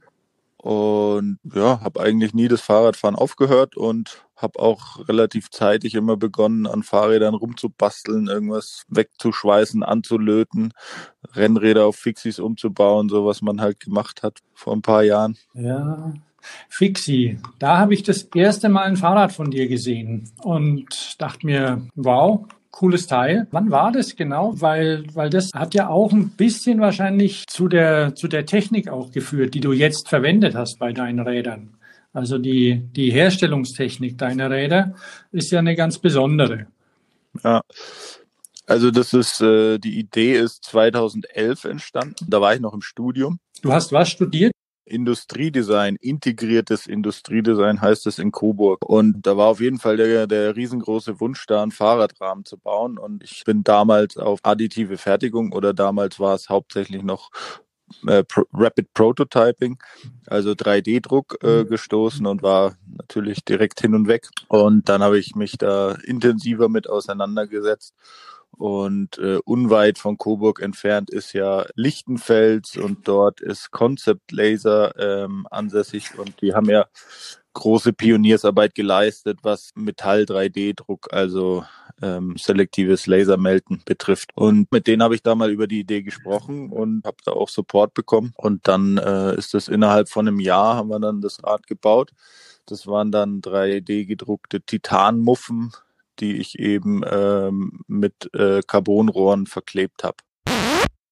Und ja, habe eigentlich nie das Fahrradfahren aufgehört und habe auch relativ zeitig immer begonnen, an Fahrrädern rumzubasteln, irgendwas wegzuschweißen, anzulöten, Rennräder auf Fixies umzubauen, so was man halt gemacht hat vor ein paar Jahren. Ja, Fixie, da habe ich das erste Mal ein Fahrrad von dir gesehen und dachte mir, wow, cooles Teil. Wann war das genau? Weil das hat ja auch ein bisschen wahrscheinlich zu der Technik auch geführt, die du jetzt verwendet hast bei deinen Rädern. Also die Herstellungstechnik deiner Räder ist ja eine ganz besondere. Ja, also das ist, die Idee ist 2011 entstanden. Da war ich noch im Studium. Du hast was studiert? Industriedesign, integriertes Industriedesign heißt es in Coburg. Und da war auf jeden Fall der riesengroße Wunsch da, einen Fahrradrahmen zu bauen. Und ich bin damals auf additive Fertigung oder damals war es hauptsächlich noch Rapid Prototyping, also 3D-Druck gestoßen und war natürlich direkt hin und weg. Und dann habe ich mich da intensiver mit auseinandergesetzt. Und unweit von Coburg entfernt ist ja Lichtenfels und dort ist Concept Laser ansässig und die haben ja große Pioniersarbeit geleistet, was Metall-3D-Druck, also selektives Lasermelden betrifft. Und mit denen habe ich da mal über die Idee gesprochen und habe da auch Support bekommen. Und dann ist das innerhalb von einem Jahr, haben wir dann das Rad gebaut. Das waren dann 3D-gedruckte Titanmuffen, die ich eben mit Carbonrohren verklebt habe.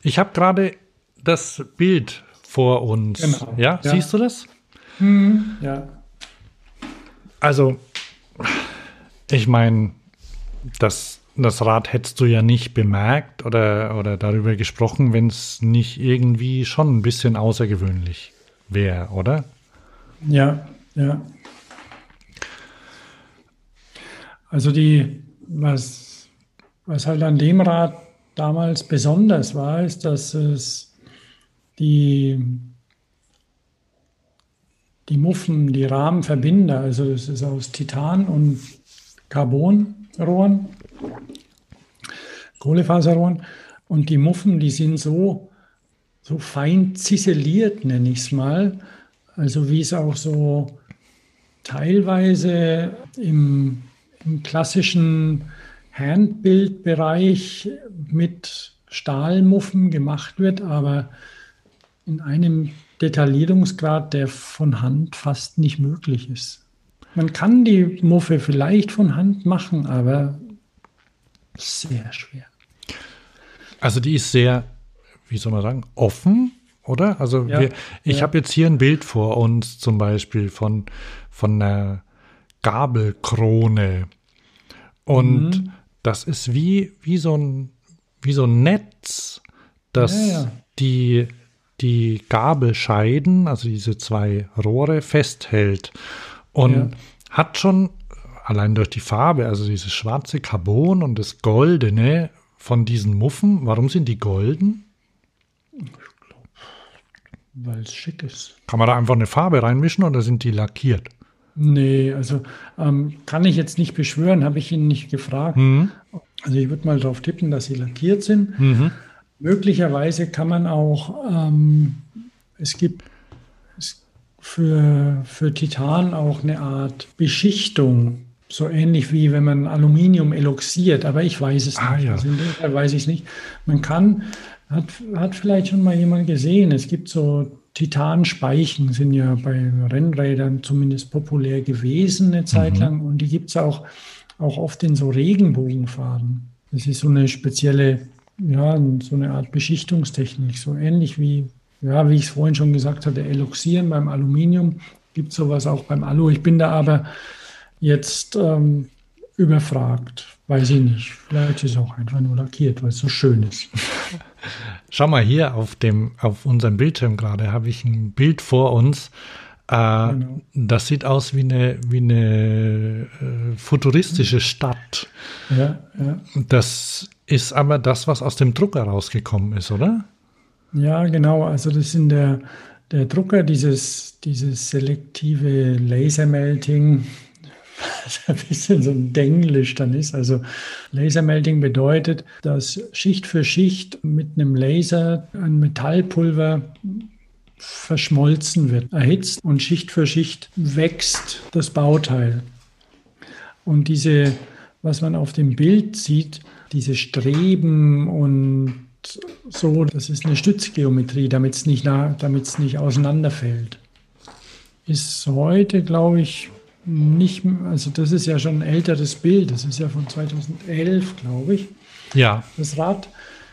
Ich habe gerade das Bild vor uns. Genau. Ja, Ja. siehst du das? Ja. Also, ich meine, das Rad hättest du ja nicht bemerkt oder darüber gesprochen, wenn es nicht irgendwie schon ein bisschen außergewöhnlich wäre, oder? Ja, ja. Also was halt an dem Rad damals besonders war, ist, dass es die Muffen, die Rahmenverbinder, also es ist aus Titan und Carbonrohren, Kohlefaserrohren, und die Muffen, die sind so fein ziseliert, nenne ich es mal, also wie es auch so teilweise im klassischen Handbildbereich mit Stahlmuffen gemacht wird, aber in einem Detaillierungsgrad, der von Hand fast nicht möglich ist. Man kann die Muffe vielleicht von Hand machen, aber sehr schwer. Also die ist sehr, wie soll man sagen, offen, oder? Also Ja, ich habe jetzt hier ein Bild vor uns zum Beispiel von einer Gabelkrone. Und das ist wie so ein Netz, das die Gabelscheiden, also diese zwei Rohre, festhält. Und hat schon, allein durch die Farbe, also dieses schwarze Carbon und das Goldene von diesen Muffen, warum sind die golden? Weil es schick ist. Kann man da einfach eine Farbe reinmischen oder sind die lackiert? Nee, also kann ich jetzt nicht beschwören, habe ich ihn nicht gefragt. Also ich würde mal darauf tippen, dass sie lackiert sind. Möglicherweise kann man auch, es gibt für Titan auch eine Art Beschichtung, so ähnlich wie wenn man Aluminium eloxiert, aber ich weiß es nicht. Ja. Also in dem Fall weiß ich es nicht. Man kann, hat vielleicht schon mal jemand gesehen, es gibt so Titanspeichen, sind ja bei Rennrädern zumindest populär gewesen eine Zeit lang, und die gibt es auch oft in so Regenbogenfarben. Das ist so eine spezielle, so eine Art Beschichtungstechnik, so ähnlich wie ich es vorhin schon gesagt hatte, Eloxieren beim Aluminium, gibt es sowas auch beim Alu. Ich bin da aber jetzt überfragt, weiß ich nicht. Vielleicht ist es auch einfach nur lackiert, weil es so schön ist. Schau mal hier auf unserem Bildschirm gerade, habe ich ein Bild vor uns. Genau. Das sieht aus wie eine futuristische Stadt. Ja. Das ist aber das, was aus dem Drucker rausgekommen ist, oder? Ja, genau. Also das ist der Drucker, dieses selektive Lasermelting, was ein bisschen so ein Denglisch dann ist. Also Lasermelting bedeutet, dass Schicht für Schicht mit einem Laser ein Metallpulver verschmolzen wird, erhitzt, und Schicht für Schicht wächst das Bauteil. Und was man auf dem Bild sieht, diese Streben und so, das ist eine Stützgeometrie, damit es nicht auseinanderfällt. Ist heute, glaube ich, nicht, also das ist ja schon ein älteres Bild, das ist ja von 2011, glaube ich, Ja. das Rad.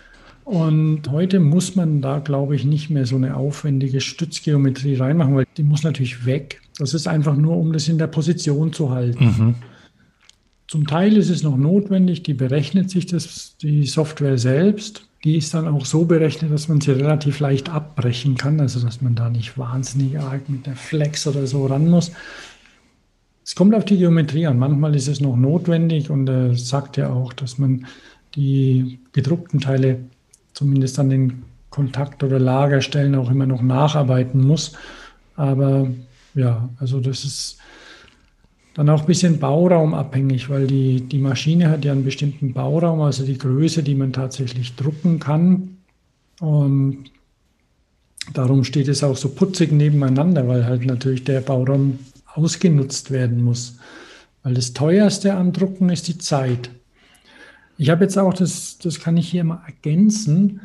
Und heute muss man da, glaube ich, nicht mehr so eine aufwendige Stützgeometrie reinmachen, weil die muss natürlich weg. Das ist einfach nur, um das in der Position zu halten. Zum Teil ist es noch notwendig, die berechnet sich die Software selbst. Die ist dann auch so berechnet, dass man sie relativ leicht abbrechen kann, also dass man da nicht wahnsinnig arg mit der Flex oder so ran muss. Es kommt auf die Geometrie an. Manchmal ist es noch notwendig, und er sagt ja auch, dass man die gedruckten Teile zumindest an den Kontakt- oder Lagerstellen auch immer noch nacharbeiten muss. Aber ja, also das ist dann auch ein bisschen bauraumabhängig, weil die Maschine hat ja einen bestimmten Bauraum, also die Größe, die man tatsächlich drucken kann. Und darum steht es auch so putzig nebeneinander, weil halt natürlich der Bauraum ausgenutzt werden muss. Weil das Teuerste am Drucken ist die Zeit. Ich habe jetzt auch, das kann ich hier mal ergänzen,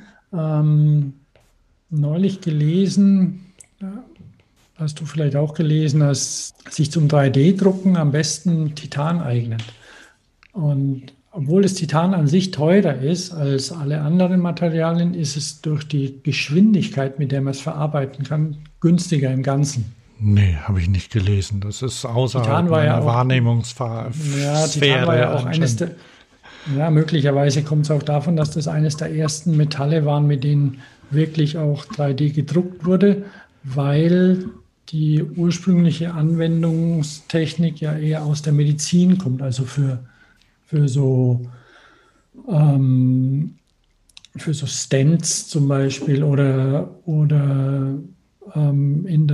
neulich gelesen, hast du vielleicht auch gelesen, dass sich zum 3D-Drucken am besten Titan eignet. Und obwohl das Titan an sich teurer ist als alle anderen Materialien, ist es durch die Geschwindigkeit, mit der man es verarbeiten kann, günstiger im Ganzen. Nee, habe ich nicht gelesen. Das ist außerhalb meiner Wahrnehmungssphäre. Ja, Titan war ja auch eines der, ja, möglicherweise kommt es auch davon, dass das eines der ersten Metalle waren, mit denen wirklich auch 3D gedruckt wurde, weil die ursprüngliche Anwendungstechnik ja eher aus der Medizin kommt, also für so Stents zum Beispiel oder in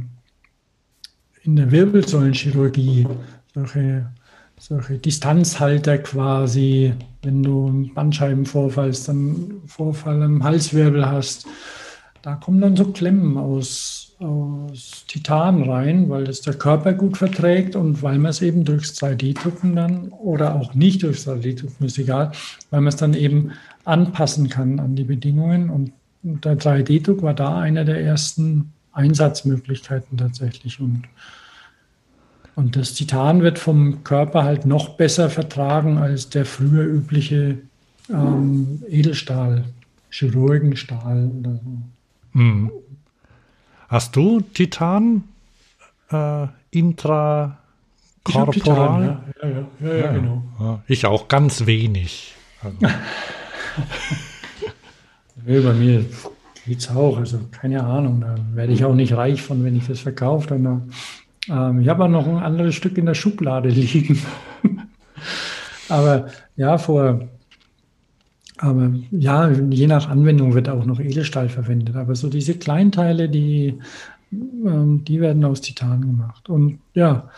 der Wirbelsäulenchirurgie, solche Distanzhalter quasi, wenn du einen Bandscheibenvorfall am Halswirbel hast, da kommen dann so Klemmen aus Titan rein, weil das der Körper gut verträgt und weil man es eben durchs 3D-Drucken dann oder auch nicht durchs 3D-Drucken, ist egal, weil man es dann eben anpassen kann an die Bedingungen. Und der 3D-Druck war da einer der ersten Einsatzmöglichkeiten tatsächlich. Und das Titan wird vom Körper halt noch besser vertragen als der früher übliche Edelstahl, Chirurgenstahl oder so. Mhm. Hast du Titan intrakorporal? Ich habe Titan, ja, genau. Ja, ich auch ganz wenig. Also. Bei mir geht es auch, also keine Ahnung, da werde ich auch nicht reich von, wenn ich das verkaufe. Ich habe auch noch ein anderes Stück in der Schublade liegen. Aber je nach Anwendung wird auch noch Edelstahl verwendet. Aber so diese Kleinteile, die werden aus Titan gemacht. Und ja,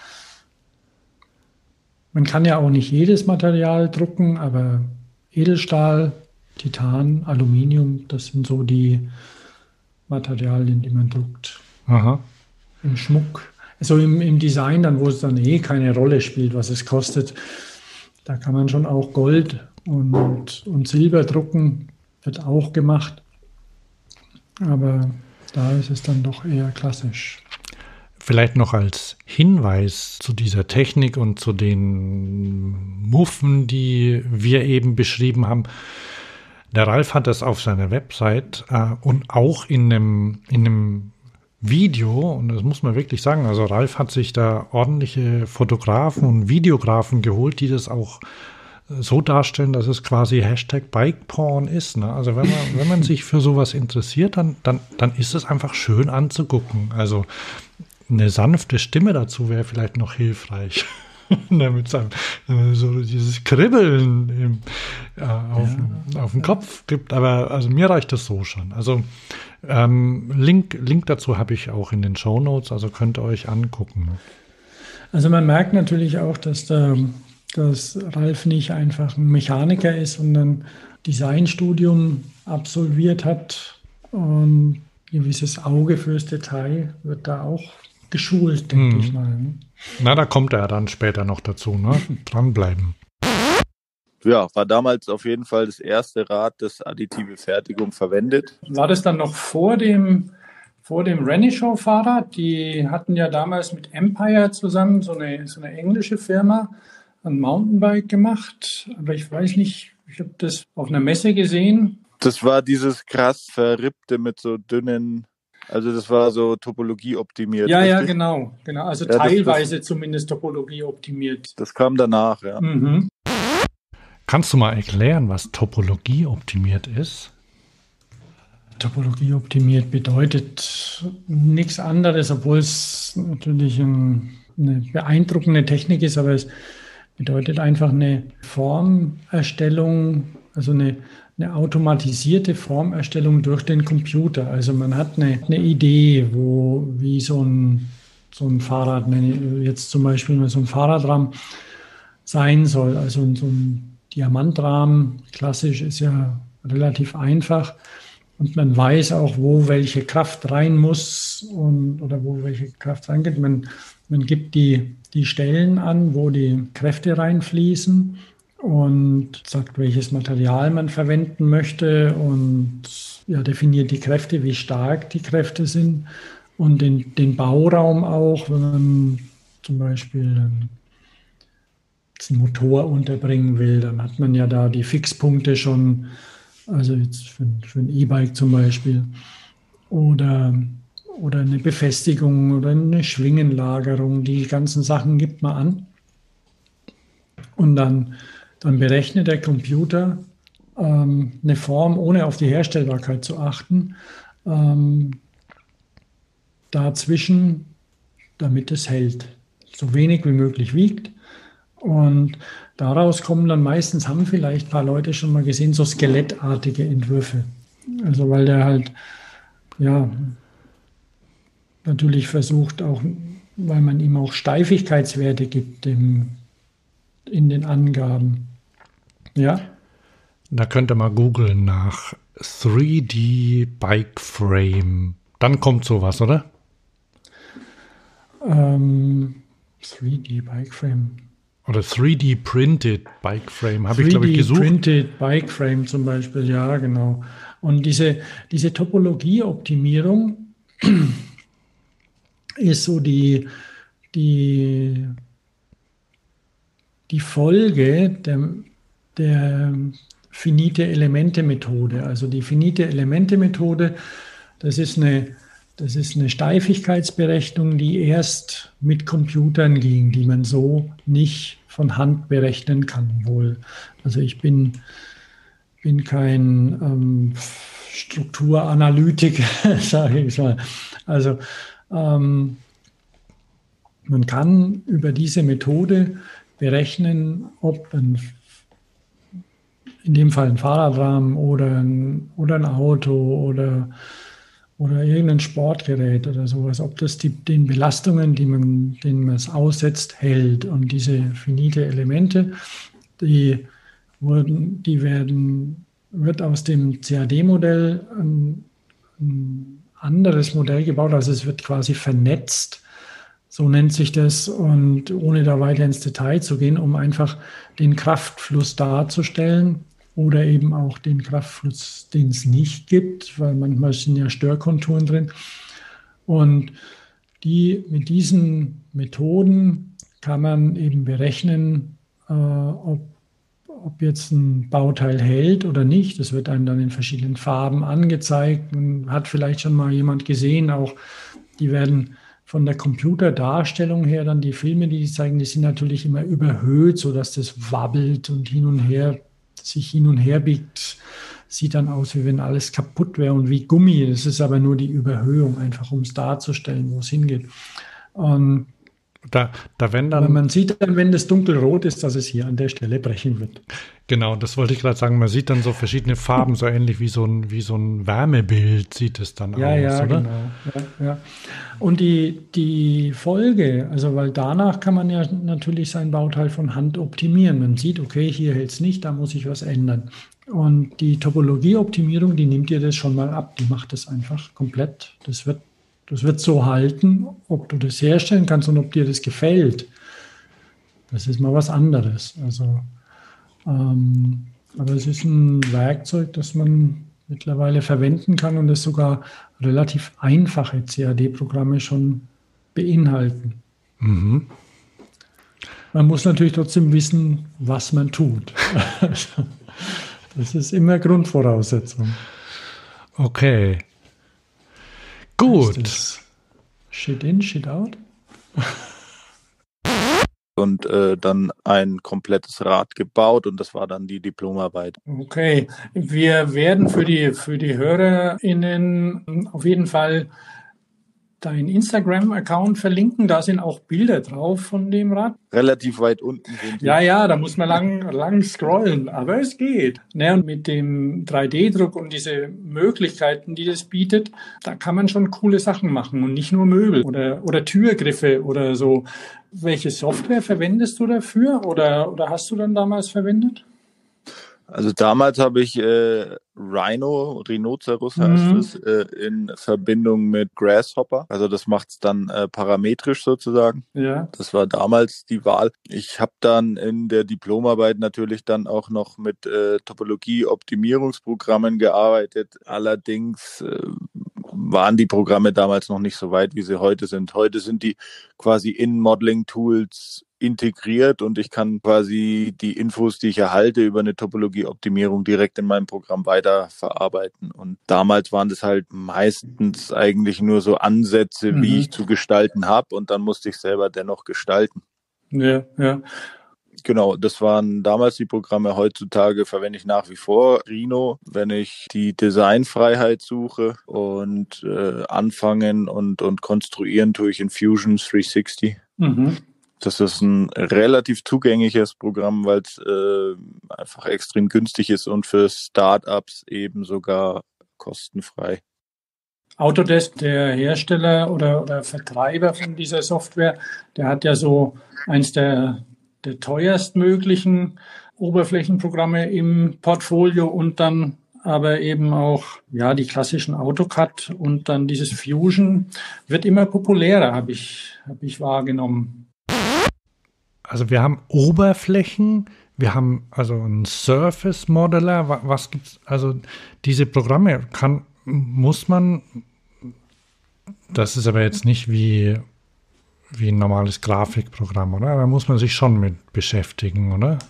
man kann ja auch nicht jedes Material drucken, aber Edelstahl, Titan, Aluminium, das sind so die Materialien, die man druckt. Aha. Im Schmuck. Also im Design, dann, wo es dann keine Rolle spielt, was es kostet, da kann man schon auch Gold und Silber drucken, wird auch gemacht. Aber da ist es dann doch eher klassisch. Vielleicht noch als Hinweis zu dieser Technik und zu den Muffen, die wir eben beschrieben haben. Der Ralf hat das auf seiner Website und auch in einem Video, und das muss man wirklich sagen, also Ralf hat sich da ordentliche Fotografen und Videografen geholt, die das auch so darstellen, dass es quasi #Bikeporn ist. Ne? Also wenn man sich für sowas interessiert, dann ist es einfach schön anzugucken. Also eine sanfte Stimme dazu wäre vielleicht noch hilfreich. Damit so dieses Kribbeln auf den Kopf gibt. Aber also mir reicht das so schon. Also Link dazu habe ich auch in den Shownotes, also könnt ihr euch angucken. Also man merkt natürlich auch, dass Ralf nicht einfach ein Mechaniker ist, sondern Designstudium absolviert hat und ein gewisses Auge fürs Detail wird da auch geschult, denke ich mal. Na, da kommt er dann später noch dazu, ne? Dranbleiben. Ja, war damals auf jeden Fall das erste Rad, das additive Fertigung verwendet. War das dann noch vor dem Renishaw-Fahrrad? Die hatten ja damals mit Empire zusammen so eine englische Firma ein Mountainbike gemacht. Aber ich weiß nicht, ich habe das auf einer Messe gesehen. Das war dieses krass verrippte mit so dünnen... Also das war so Topologie optimiert. Ja, richtig? ja, genau. Also ja, teilweise zumindest Topologie optimiert. Das kam danach, ja. Mhm. Kannst du mal erklären, was Topologie optimiert ist? Topologie optimiert bedeutet nichts anderes, obwohl es natürlich eine beeindruckende Technik ist, aber es bedeutet einfach eine Formerstellung, also eine automatisierte Formerstellung durch den Computer. Also man hat eine Idee, wie so ein Fahrrad, jetzt zum Beispiel so ein Fahrradrahmen sein soll. Also so ein Diamantrahmen, klassisch, ist ja relativ einfach. Und man weiß auch, wo welche Kraft rein muss oder wo welche Kraft reingeht. Man gibt die Stellen an, wo die Kräfte reinfließen und sagt, welches Material man verwenden möchte und definiert die Kräfte, wie stark die Kräfte sind und den Bauraum auch, wenn man zum Beispiel jetzt einen Motor unterbringen will, dann hat man ja da die Fixpunkte schon, also jetzt für ein E-Bike zum Beispiel. Oder eine Befestigung oder eine Schwingenlagerung. Die ganzen Sachen gibt man an. Und dann berechnet der Computer eine Form, ohne auf die Herstellbarkeit zu achten, dazwischen, damit es hält. So wenig wie möglich wiegt. Und daraus kommen dann meistens, haben vielleicht ein paar Leute schon mal gesehen, so skelettartige Entwürfe. Also weil der halt, ja, natürlich versucht auch, weil man ihm auch Steifigkeitswerte gibt in den Angaben. Ja. Da könnt ihr mal googeln nach 3D Bike Frame. Dann kommt sowas, oder? 3D Bike Frame. Oder 3D Printed Bike Frame, habe ich, glaube ich, gesucht. 3D Printed Bike Frame zum Beispiel, ja, genau. Und diese Topologieoptimierung ist so die Folge der Finite-Elemente-Methode. Also die Finite-Elemente-Methode, das ist eine Steifigkeitsberechnung, die erst mit Computern ging, die man so nicht von Hand berechnen kann wohl. Also ich bin kein Strukturanalytiker, sage ich mal. Also man kann über diese Methode berechnen, ob in dem Fall ein Fahrradrahmen oder ein Auto oder irgendein Sportgerät oder sowas, ob das den Belastungen, denen man es aussetzt, hält. Und diese finite Elemente, wird aus dem CAD-Modell ein anderes Modell gebaut, also es wird quasi vernetzt, so nennt sich das, und ohne da weiter ins Detail zu gehen, um einfach den Kraftfluss darzustellen oder eben auch den Kraftfluss, den es nicht gibt, weil manchmal sind ja Störkonturen drin. Und mit diesen Methoden kann man eben berechnen, ob jetzt ein Bauteil hält oder nicht. Das wird einem dann in verschiedenen Farben angezeigt. Man hat vielleicht schon mal jemand gesehen, auch die werden von der Computerdarstellung her, dann die Filme, die zeigen, die sind natürlich immer überhöht, sodass das wabbelt und sich hin und her biegt. Sieht dann aus, wie wenn alles kaputt wäre und wie Gummi. Das ist aber nur die Überhöhung, einfach um es darzustellen, wo es hingeht. Und aber man sieht dann, wenn das dunkelrot ist, dass es hier an der Stelle brechen wird. Genau, das wollte ich gerade sagen. Man sieht dann so verschiedene Farben, so ähnlich wie so ein Wärmebild sieht es dann aus, oder? Genau. Ja. Und die Folge, also weil danach kann man ja natürlich sein Bauteil von Hand optimieren. Man sieht, okay, hier hält es nicht, da muss ich was ändern. Und die Topologieoptimierung, die nimmt dir das schon mal ab. Die macht das einfach komplett. Das wird so halten, ob du das herstellen kannst und ob dir das gefällt. Das ist mal was anderes. Also, aber es ist ein Werkzeug, das man mittlerweile verwenden kann und das sogar relativ einfache CAD-Programme schon beinhalten. Mhm. Man muss natürlich trotzdem wissen, was man tut. Das ist immer Grundvoraussetzung. Okay. Gut. Shit in, shit out. Und dann ein komplettes Rad gebaut und das war dann die Diplomarbeit. Okay, wir werden für die HörerInnen auf jeden Fall deinen Instagram-Account verlinken. Da sind auch Bilder drauf von dem Rad. Relativ weit unten sind die. Ja, da muss man lang scrollen, aber es geht. Ne, und mit dem 3D-Druck und diese Möglichkeiten, die das bietet, da kann man schon coole Sachen machen und nicht nur Möbel oder Türgriffe oder so. Welche Software verwendest du dafür oder hast du dann damals verwendet? Also damals habe ich Rhinoceros heißt es, in Verbindung mit Grasshopper. Also das macht es dann parametrisch sozusagen. Ja. Das war damals die Wahl. Ich habe dann in der Diplomarbeit natürlich dann auch noch mit Topologie-Optimierungsprogrammen gearbeitet. Allerdings waren die Programme damals noch nicht so weit, wie sie heute sind. Heute sind die quasi in Modeling-Tools integriert und ich kann quasi die Infos, die ich erhalte über eine Topologieoptimierung direkt in meinem Programm weiterverarbeiten. Und damals waren das halt meistens eigentlich nur so Ansätze, wie ich zu gestalten habe und dann musste ich selber dennoch gestalten. Ja, ja. Genau, das waren damals die Programme. Heutzutage verwende ich nach wie vor Rhino, wenn ich die Designfreiheit suche und anfangen und konstruieren tue ich in Fusion 360. Das ist ein relativ zugängliches Programm, weil es einfach extrem günstig ist und für Startups eben sogar kostenfrei. Autodesk, der Hersteller oder Vertreiber von dieser Software, der hat ja so eins der teuerstmöglichen Oberflächenprogramme im Portfolio und dann aber eben auch die klassischen AutoCAD und dann dieses Fusion wird immer populärer, habe ich wahrgenommen. Also wir haben Oberflächen, wir haben also einen Surface Modeler. Was gibt's? Also diese Programme muss man. Das ist aber jetzt nicht wie ein normales Grafikprogramm, oder? Da muss man sich schon mit beschäftigen, oder?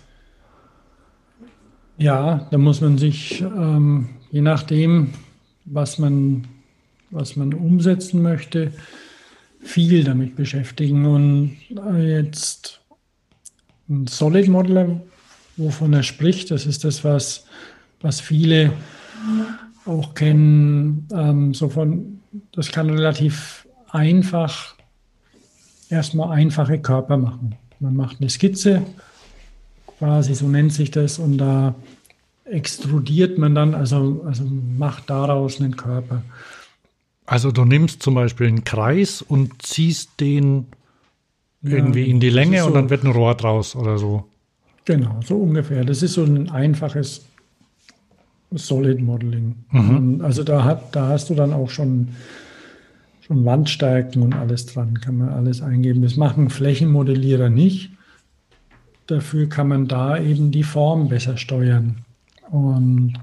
Ja, da muss man sich je nachdem, was man umsetzen möchte, viel damit beschäftigen. Und jetzt ein Solid Modeler, wovon er spricht, das ist das, was viele auch kennen. Das kann relativ einfach erstmal einfache Körper machen. Man macht eine Skizze, quasi so nennt sich das, und da extrudiert man dann, also macht daraus einen Körper. Also du nimmst zum Beispiel einen Kreis und ziehst den irgendwie in die Länge und dann wird ein Rohr draus oder so. Genau, so ungefähr. Das ist so ein einfaches Solid Modeling. Also da hast du dann auch schon Wandstärken und alles dran, kann man alles eingeben. Das machen Flächenmodellierer nicht. Dafür kann man da eben die Form besser steuern. Und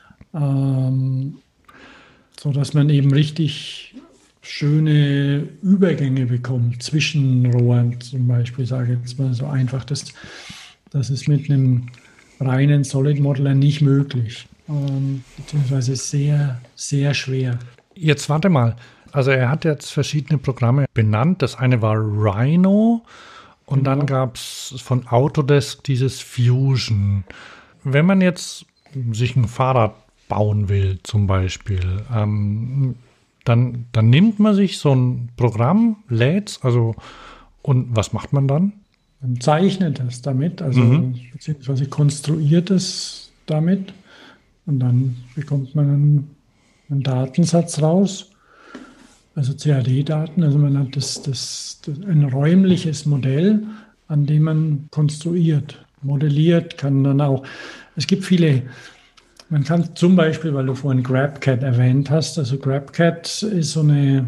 so dass man eben richtig schöne Übergänge bekommt zwischen Rohren zum Beispiel, sage ich jetzt mal so einfach. Das ist mit einem reinen Solid Modeler nicht möglich, beziehungsweise sehr, sehr schwer. Jetzt warte mal. Also er hat jetzt verschiedene Programme benannt. Das eine war Rhino und dann gab es von Autodesk dieses Fusion. Wenn man jetzt sich ein Fahrrad bauen will zum Beispiel, dann nimmt man sich so ein Programm, lädt's, und was macht man dann? Man zeichnet es damit, beziehungsweise konstruiert es damit und dann bekommt man einen Datensatz raus. Also CAD-Daten, also man hat ein räumliches Modell, an dem man konstruiert, modelliert, kann dann auch, es gibt viele, man kann zum Beispiel, weil du vorhin GrabCAD erwähnt hast, also GrabCAD ist so eine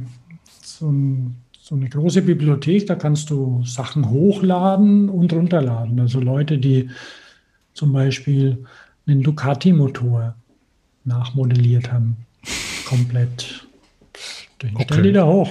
große Bibliothek, da kannst du Sachen hochladen und runterladen. Also Leute, die zum Beispiel einen Ducati-Motor nachmodelliert haben, komplett. Den stellen die da hoch.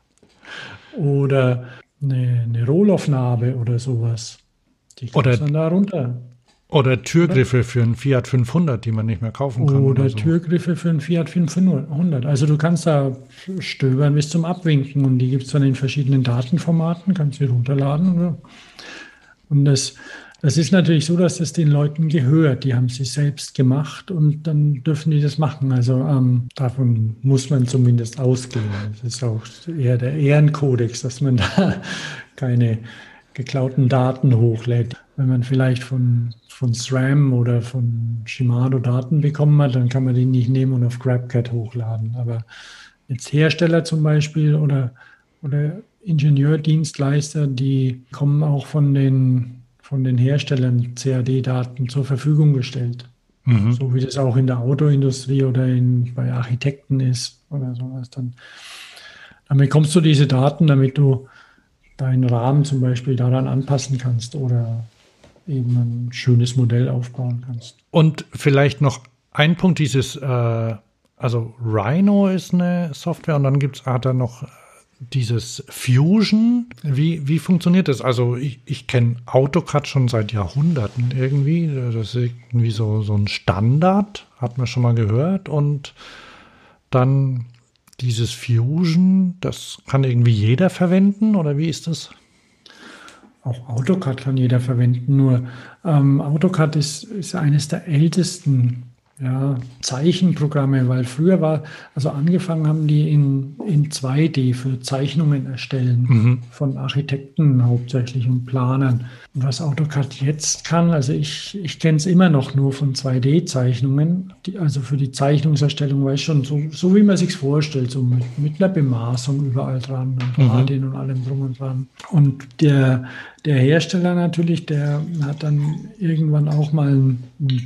Oder eine Rohloff-Narbe oder sowas. Die kannst du dann da runter. Oder Türgriffe für einen Fiat 500, die man nicht mehr kaufen kann. Oder so. Türgriffe für einen Fiat 500. Also du kannst da stöbern bis zum Abwinken und die gibt es dann in verschiedenen Datenformaten, kannst du runterladen. Oder? Und das ist natürlich so, dass das den Leuten gehört. Die haben sich selbst gemacht und dann dürfen die das machen. Also davon muss man zumindest ausgehen. Das ist auch eher der Ehrenkodex, dass man da keine geklauten Daten hochlädt. Wenn man vielleicht von SRAM oder von Shimano Daten bekommen hat, dann kann man die nicht nehmen und auf GrabCAD hochladen. Aber jetzt Hersteller zum Beispiel oder Ingenieurdienstleister, die kommen auch von den Herstellern CAD-Daten zur Verfügung gestellt. So wie das auch in der Autoindustrie oder bei Architekten ist oder sowas. Damit kommst du diese Daten, damit du deinen Rahmen zum Beispiel daran anpassen kannst oder eben ein schönes Modell aufbauen kannst. Und vielleicht noch ein Punkt, also Rhino ist eine Software und dann hat er noch dieses Fusion, wie funktioniert das? Also ich kenne AutoCAD schon seit Jahrhunderten irgendwie. Das ist irgendwie so ein Standard, hat man schon mal gehört. Und dann dieses Fusion, das kann irgendwie jeder verwenden, oder wie ist das? Auch AutoCAD kann jeder verwenden, nur AutoCAD ist eines der ältesten Zeichenprogramme, weil früher also angefangen haben die in 2D für Zeichnungen erstellen, von Architekten hauptsächlich und Planern. Und was AutoCAD jetzt kann, also ich kenne es immer noch nur von 2D-Zeichnungen, also für die Zeichnungserstellung, weiß schon, so wie man sich vorstellt, so mit einer Bemaßung überall dran und Radien und allem drum und dran. Und der Hersteller natürlich, der hat dann irgendwann auch mal ein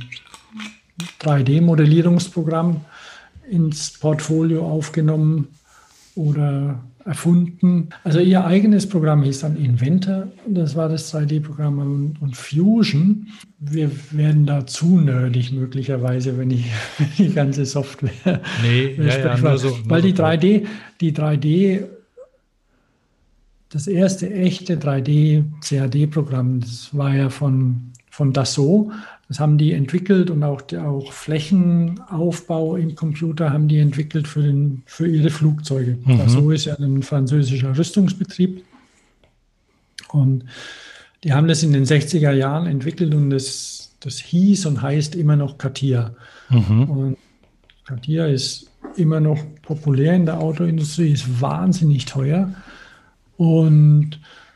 3D-Modellierungsprogramm ins Portfolio aufgenommen oder erfunden. Also ihr eigenes Programm hieß dann Inventor, das war das 3D-Programm, und Fusion. Wir werden da zu nerdig möglicherweise, wenn ich die ganze Software spreche. Weil die 3D, das erste echte 3D-CAD-Programm, das war ja von Dassault. Das haben die entwickelt, und auch Flächenaufbau im Computer haben die entwickelt für ihre Flugzeuge. Dassault ist ja ein französischer Rüstungsbetrieb. Und die haben das in den 60er Jahren entwickelt, und das hieß und heißt immer noch CATIA. Und CATIA ist immer noch populär in der Autoindustrie, ist wahnsinnig teuer. Und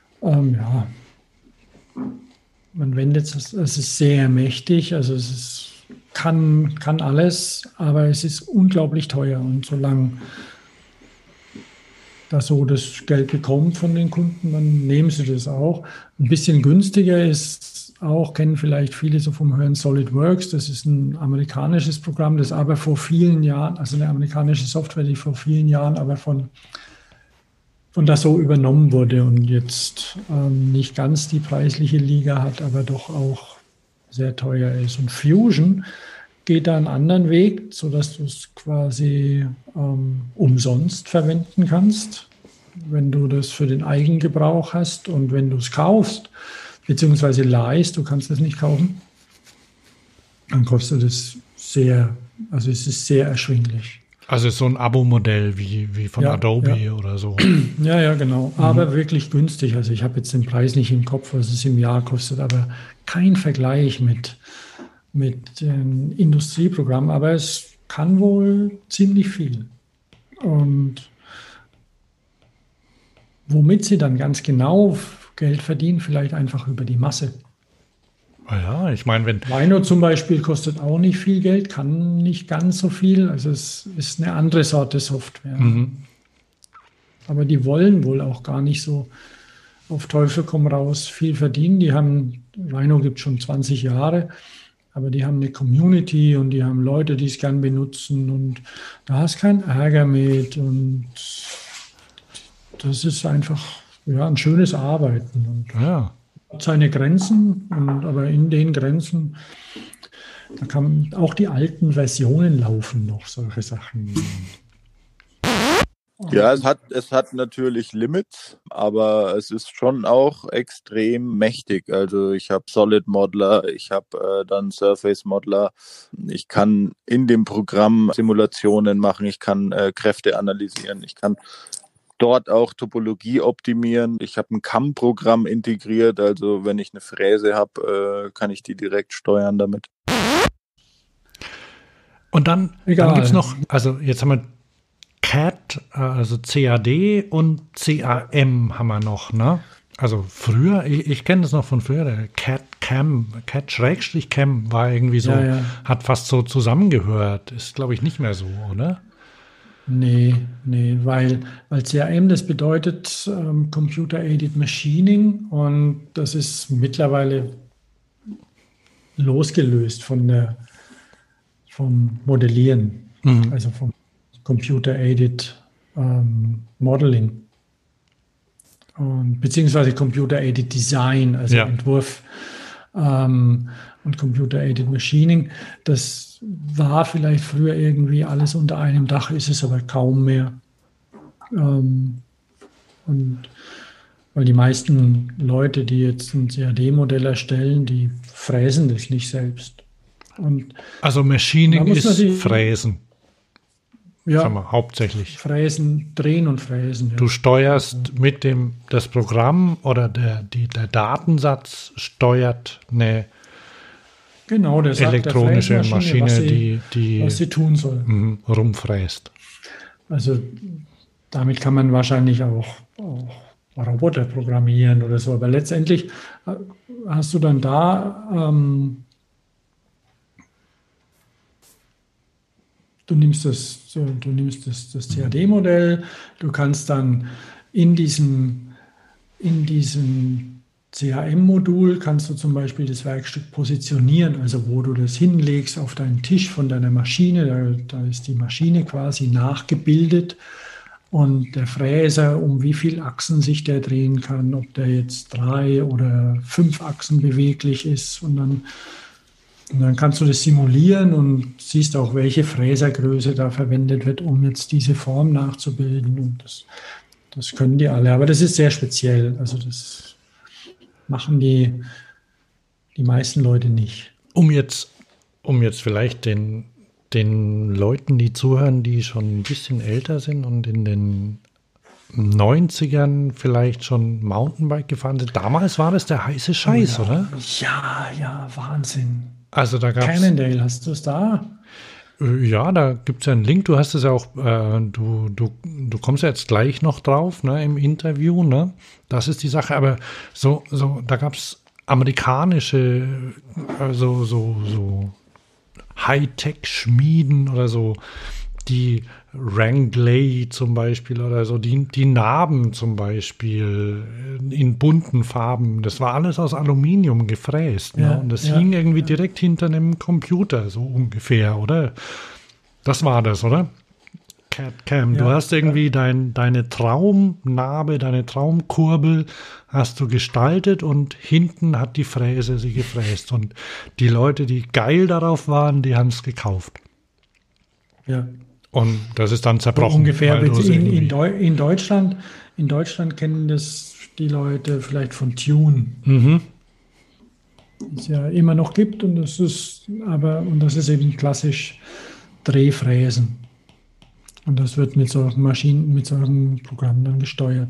man wendet es ist sehr mächtig, also kann alles, aber es ist unglaublich teuer. Und solange das Geld bekommt von den Kunden, dann nehmen sie das auch. Ein bisschen günstiger ist auch, kennen vielleicht viele so vom Hören, SolidWorks. Das ist ein amerikanisches Programm, das aber vor vielen Jahren, also eine amerikanische Software, die vor vielen Jahren aber von Dassault übernommen wurde und jetzt nicht ganz die preisliche Liga hat, aber doch auch sehr teuer ist. Und Fusion geht da einen anderen Weg, sodass du es quasi umsonst verwenden kannst, wenn du das für den Eigengebrauch hast, und wenn du es kaufst, beziehungsweise leihst, du kannst es nicht kaufen, dann kostet es es ist sehr erschwinglich. Also ist so ein Abo-Modell wie von Adobe oder so. Ja, genau. Aber wirklich günstig. Also ich habe jetzt den Preis nicht im Kopf, was es im Jahr kostet, aber kein Vergleich mit Industrieprogrammen. Aber es kann wohl ziemlich viel. Und womit sie dann ganz genau Geld verdienen, vielleicht einfach über die Masse. Ja, ich meine, wenn Rhino zum Beispiel kostet auch nicht viel Geld, kann nicht ganz so viel. Also es ist eine andere Sorte Software. Aber die wollen wohl auch gar nicht so auf Teufel komm raus viel verdienen. Rhino gibt es schon 20 Jahre, aber die haben eine Community und die haben Leute, die es gern benutzen, und da hast keinen Ärger mit, und das ist einfach ein schönes Arbeiten. Und hat seine Grenzen, aber in den Grenzen, da kann auch die alten Versionen laufen noch, solche Sachen. Ja, es hat natürlich Limits, aber es ist schon auch extrem mächtig. Also ich habe Solid Modeler, ich habe dann Surface Modeler. Ich kann in dem Programm Simulationen machen, ich kann Kräfte analysieren, ich kann dort auch Topologie optimieren. Ich habe ein CAM-Programm integriert, also wenn ich eine Fräse habe, kann ich die direkt steuern damit. Und dann gibt es noch, also jetzt haben wir CAD, also CAD und CAM haben wir noch, ne? Also früher, ich kenne das noch von früher, der CAD-Cam war irgendwie so, hat fast so zusammengehört. Ist, glaube ich, nicht mehr so, oder? Nee, weil CAM, das bedeutet Computer-Aided Machining, und das ist mittlerweile losgelöst vom Modellieren, also vom Computer-Aided Modeling, beziehungsweise Computer-Aided Design, also Entwurf und Computer-Aided Machining. Das war vielleicht früher irgendwie alles unter einem Dach, ist es aber kaum mehr. Und weil die meisten Leute, die jetzt ein CAD-Modell erstellen, die fräsen das nicht selbst. Und also Machining ist Fräsen. Ja, sagen wir, hauptsächlich. Fräsen, drehen und fräsen. Ja. Du steuerst mit das Programm oder der Datensatz steuert eine elektronische Maschine, was sie tun soll. Rumfräst. Also damit kann man wahrscheinlich auch Roboter programmieren oder so. Aber letztendlich hast du dann da, du nimmst das CAD-Modell, du kannst dann in diesem CAM-Modul kannst du zum Beispiel das Werkstück positionieren, also wo du das hinlegst auf deinen Tisch von deiner Maschine, da ist die Maschine quasi nachgebildet und der Fräser, um wie viele Achsen sich der drehen kann, ob der jetzt 3 oder 5 Achsen beweglich ist und dann kannst du das simulieren und siehst auch, welche Fräsergröße da verwendet wird, um jetzt diese Form nachzubilden und das können die alle, aber das ist sehr speziell, also das machen die meisten Leute nicht. Um jetzt vielleicht den Leuten, die zuhören, die schon ein bisschen älter sind und in den 90ern vielleicht schon Mountainbike gefahren sind. Damals war das der heiße Scheiß, oder? Ja, Wahnsinn. Also da gab's Cannondale, hast du es da? Ja, da gibt es ja einen Link. Du hast es ja auch, du kommst ja jetzt gleich noch drauf, ne, im Interview, ne? Das ist die Sache. Aber da gab es amerikanische, so Hightech-Schmieden oder so, die Wrangley zum Beispiel oder so, die Narben zum Beispiel in bunten Farben, das war alles aus Aluminium gefräst. Ja, ne? Und das hing irgendwie direkt hinter einem Computer, so ungefähr, oder? Das war das, oder? CAD-CAM, du hast irgendwie deine Traumnarbe, deine Traumkurbel hast du gestaltet und hinten hat die Fräse sie gefräst. Und die Leute, die geil darauf waren, die haben es gekauft. Ja. Und das ist dann zerbrochen. Ungefähr in Deutschland kennen das die Leute vielleicht von Tune. Die es ja immer noch gibt und das ist eben klassisch Drehfräsen. Und das wird mit solchen Maschinen, mit solchen Programmen dann gesteuert.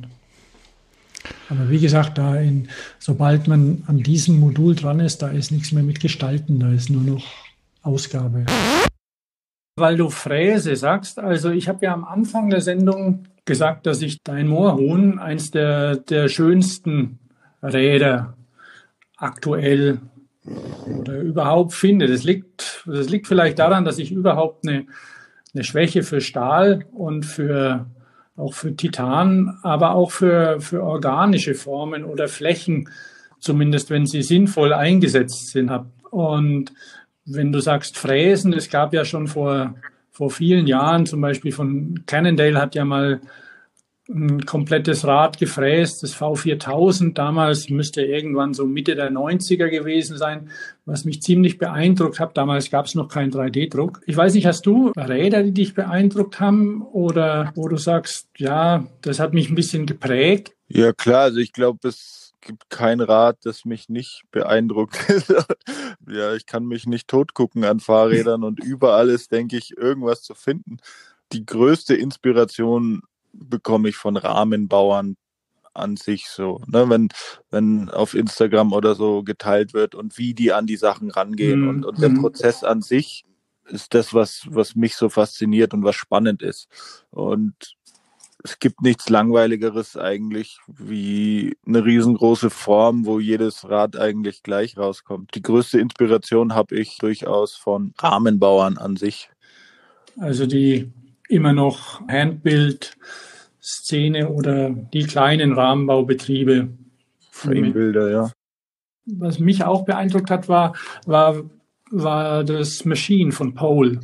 Aber wie gesagt, sobald man an diesem Modul dran ist, da ist nichts mehr mit Gestalten, da ist nur noch Ausgabe. Weil du Fräse sagst, also ich habe ja am Anfang der Sendung gesagt, dass ich dein Moorhuhn eins der schönsten Räder aktuell oder überhaupt finde. Das liegt vielleicht daran, dass ich überhaupt eine Schwäche für Stahl und auch für Titan, aber auch für organische Formen oder Flächen, zumindest wenn sie sinnvoll eingesetzt sind, habe. Und wenn du sagst Fräsen, es gab ja schon vor vielen Jahren, zum Beispiel von Cannondale hat ja mal ein komplettes Rad gefräst, das V4000, damals müsste irgendwann so Mitte der 90er gewesen sein, was mich ziemlich beeindruckt hat. Damals gab es noch keinen 3D-Druck. Ich weiß nicht, hast du Räder, die dich beeindruckt haben oder wo du sagst, ja, das hat mich ein bisschen geprägt? Ja klar, also ich glaube, es gibt kein Rad, das mich nicht beeindruckt. Ja, ich kann mich nicht totgucken an Fahrrädern und überall ist, denke ich, irgendwas zu finden. Die größte Inspiration bekomme ich von Rahmenbauern an sich so, ne? Wenn auf Instagram oder so geteilt wird und wie die an die Sachen rangehen und der Prozess an sich ist das, was mich so fasziniert und was spannend ist. Und es gibt nichts Langweiligeres eigentlich wie eine riesengroße Form, wo jedes Rad eigentlich gleich rauskommt. Die größte Inspiration habe ich durchaus von Rahmenbauern an sich. Also die immer noch Handbuild-Szene oder die kleinen Rahmenbaubetriebe. Framebilder, ja. Was mich auch beeindruckt hat, war das Machine von Pole.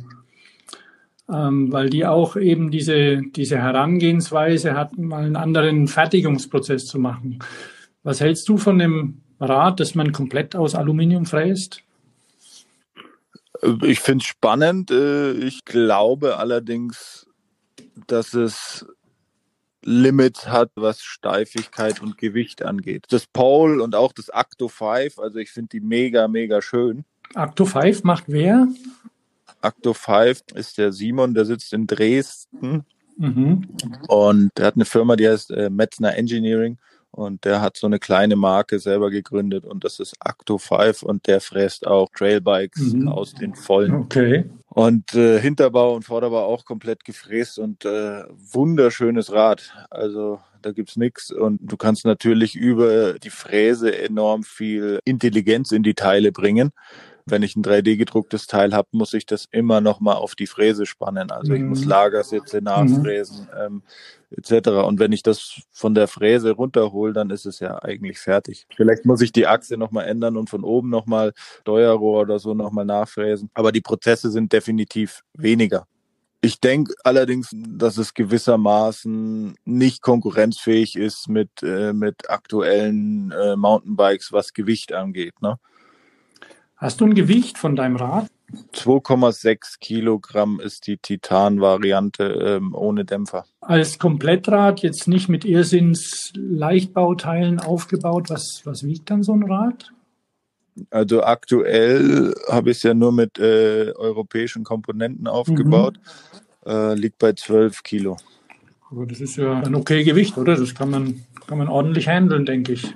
Weil die auch eben diese Herangehensweise hatten, mal einen anderen Fertigungsprozess zu machen. Was hältst du von dem Rad, das man komplett aus Aluminium fräst? Ich finde es spannend. Ich glaube allerdings, dass es Limit hat, was Steifigkeit und Gewicht angeht. Das Pole und auch das Acto 5, also ich finde die mega, mega schön. Acto 5 macht wer? Acto 5 ist der Simon, der sitzt in Dresden und der hat eine Firma, die heißt Metzner Engineering und der hat so eine kleine Marke selber gegründet und das ist Acto 5 und der fräst auch Trailbikes aus den Vollen. Okay. Und Hinterbau und Vorderbau auch komplett gefräst und wunderschönes Rad. Also da gibt's nichts und du kannst natürlich über die Fräse enorm viel Intelligenz in die Teile bringen. Wenn ich ein 3D-gedrucktes Teil habe, muss ich das immer noch mal auf die Fräse spannen. Also ich muss Lagersitze nachfräsen etc. Und wenn ich das von der Fräse runterhole, dann ist es ja eigentlich fertig. Vielleicht muss ich die Achse noch mal ändern und von oben noch mal Steuerrohr oder so noch mal nachfräsen. Aber die Prozesse sind definitiv weniger. Ich denke allerdings, dass es gewissermaßen nicht konkurrenzfähig ist mit aktuellen Mountainbikes, was Gewicht angeht, ne? Hast du ein Gewicht von deinem Rad? 2,6 Kilogramm ist die Titan-Variante ohne Dämpfer. Als Komplettrad, jetzt nicht mit Irrsinns-Leichtbauteilen aufgebaut. Was wiegt dann so ein Rad? Also aktuell habe ich es ja nur mit europäischen Komponenten aufgebaut. Liegt bei 12 Kilo. Aber das ist ja ein okay Gewicht, oder? Das kann man ordentlich handeln, denke ich.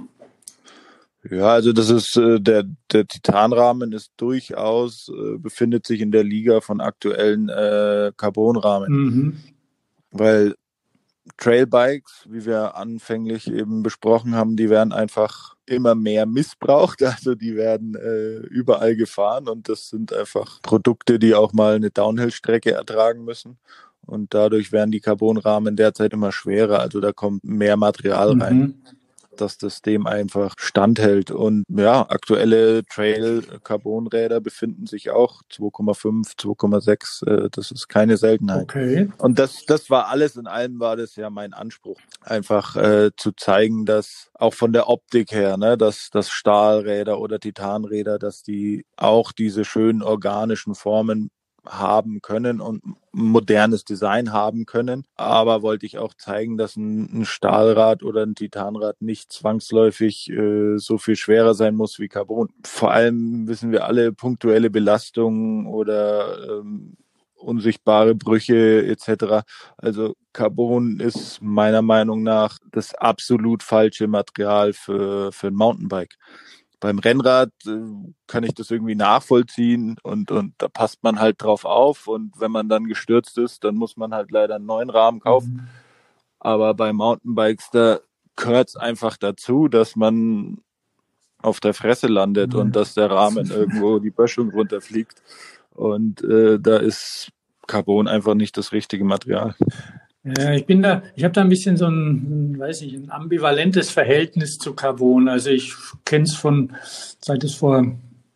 Ja, also das ist der Titanrahmen ist durchaus befindet sich in der Liga von aktuellen Carbonrahmen, weil Trailbikes, wie wir anfänglich eben besprochen haben, die werden einfach immer mehr missbraucht, also die werden überall gefahren und das sind einfach Produkte, die auch mal eine Downhill-Strecke ertragen müssen. Und dadurch werden die Carbonrahmen derzeit immer schwerer, also da kommt mehr Material rein, dass das dem einfach standhält. Und ja, aktuelle Trail-Carbonräder befinden sich auch 2,5, 2,6. Das ist keine Seltenheit. Okay. Und das war alles in allem, war das ja mein Anspruch. Einfach zu zeigen, dass auch von der Optik her, ne, dass Stahlräder oder Titanräder, dass die auch diese schönen organischen Formen haben können und modernes Design haben können. Aber wollte ich auch zeigen, dass ein Stahlrad oder ein Titanrad nicht zwangsläufig so viel schwerer sein muss wie Carbon. Vor allem wissen wir alle, punktuelle Belastungen oder unsichtbare Brüche etc. Also Carbon ist meiner Meinung nach das absolut falsche Material für ein Mountainbike. Beim Rennrad kann ich das irgendwie nachvollziehen und da passt man halt drauf auf und wenn man dann gestürzt ist, dann muss man halt leider einen neuen Rahmen kaufen. Aber bei Mountainbikes, da gehört es einfach dazu, dass man auf der Fresse landet und dass der Rahmen irgendwo die Böschung runterfliegt und da ist Carbon einfach nicht das richtige Material. Ja, ich habe da ein bisschen so ein ambivalentes Verhältnis zu Carbon. Also ich kenne es seit es vor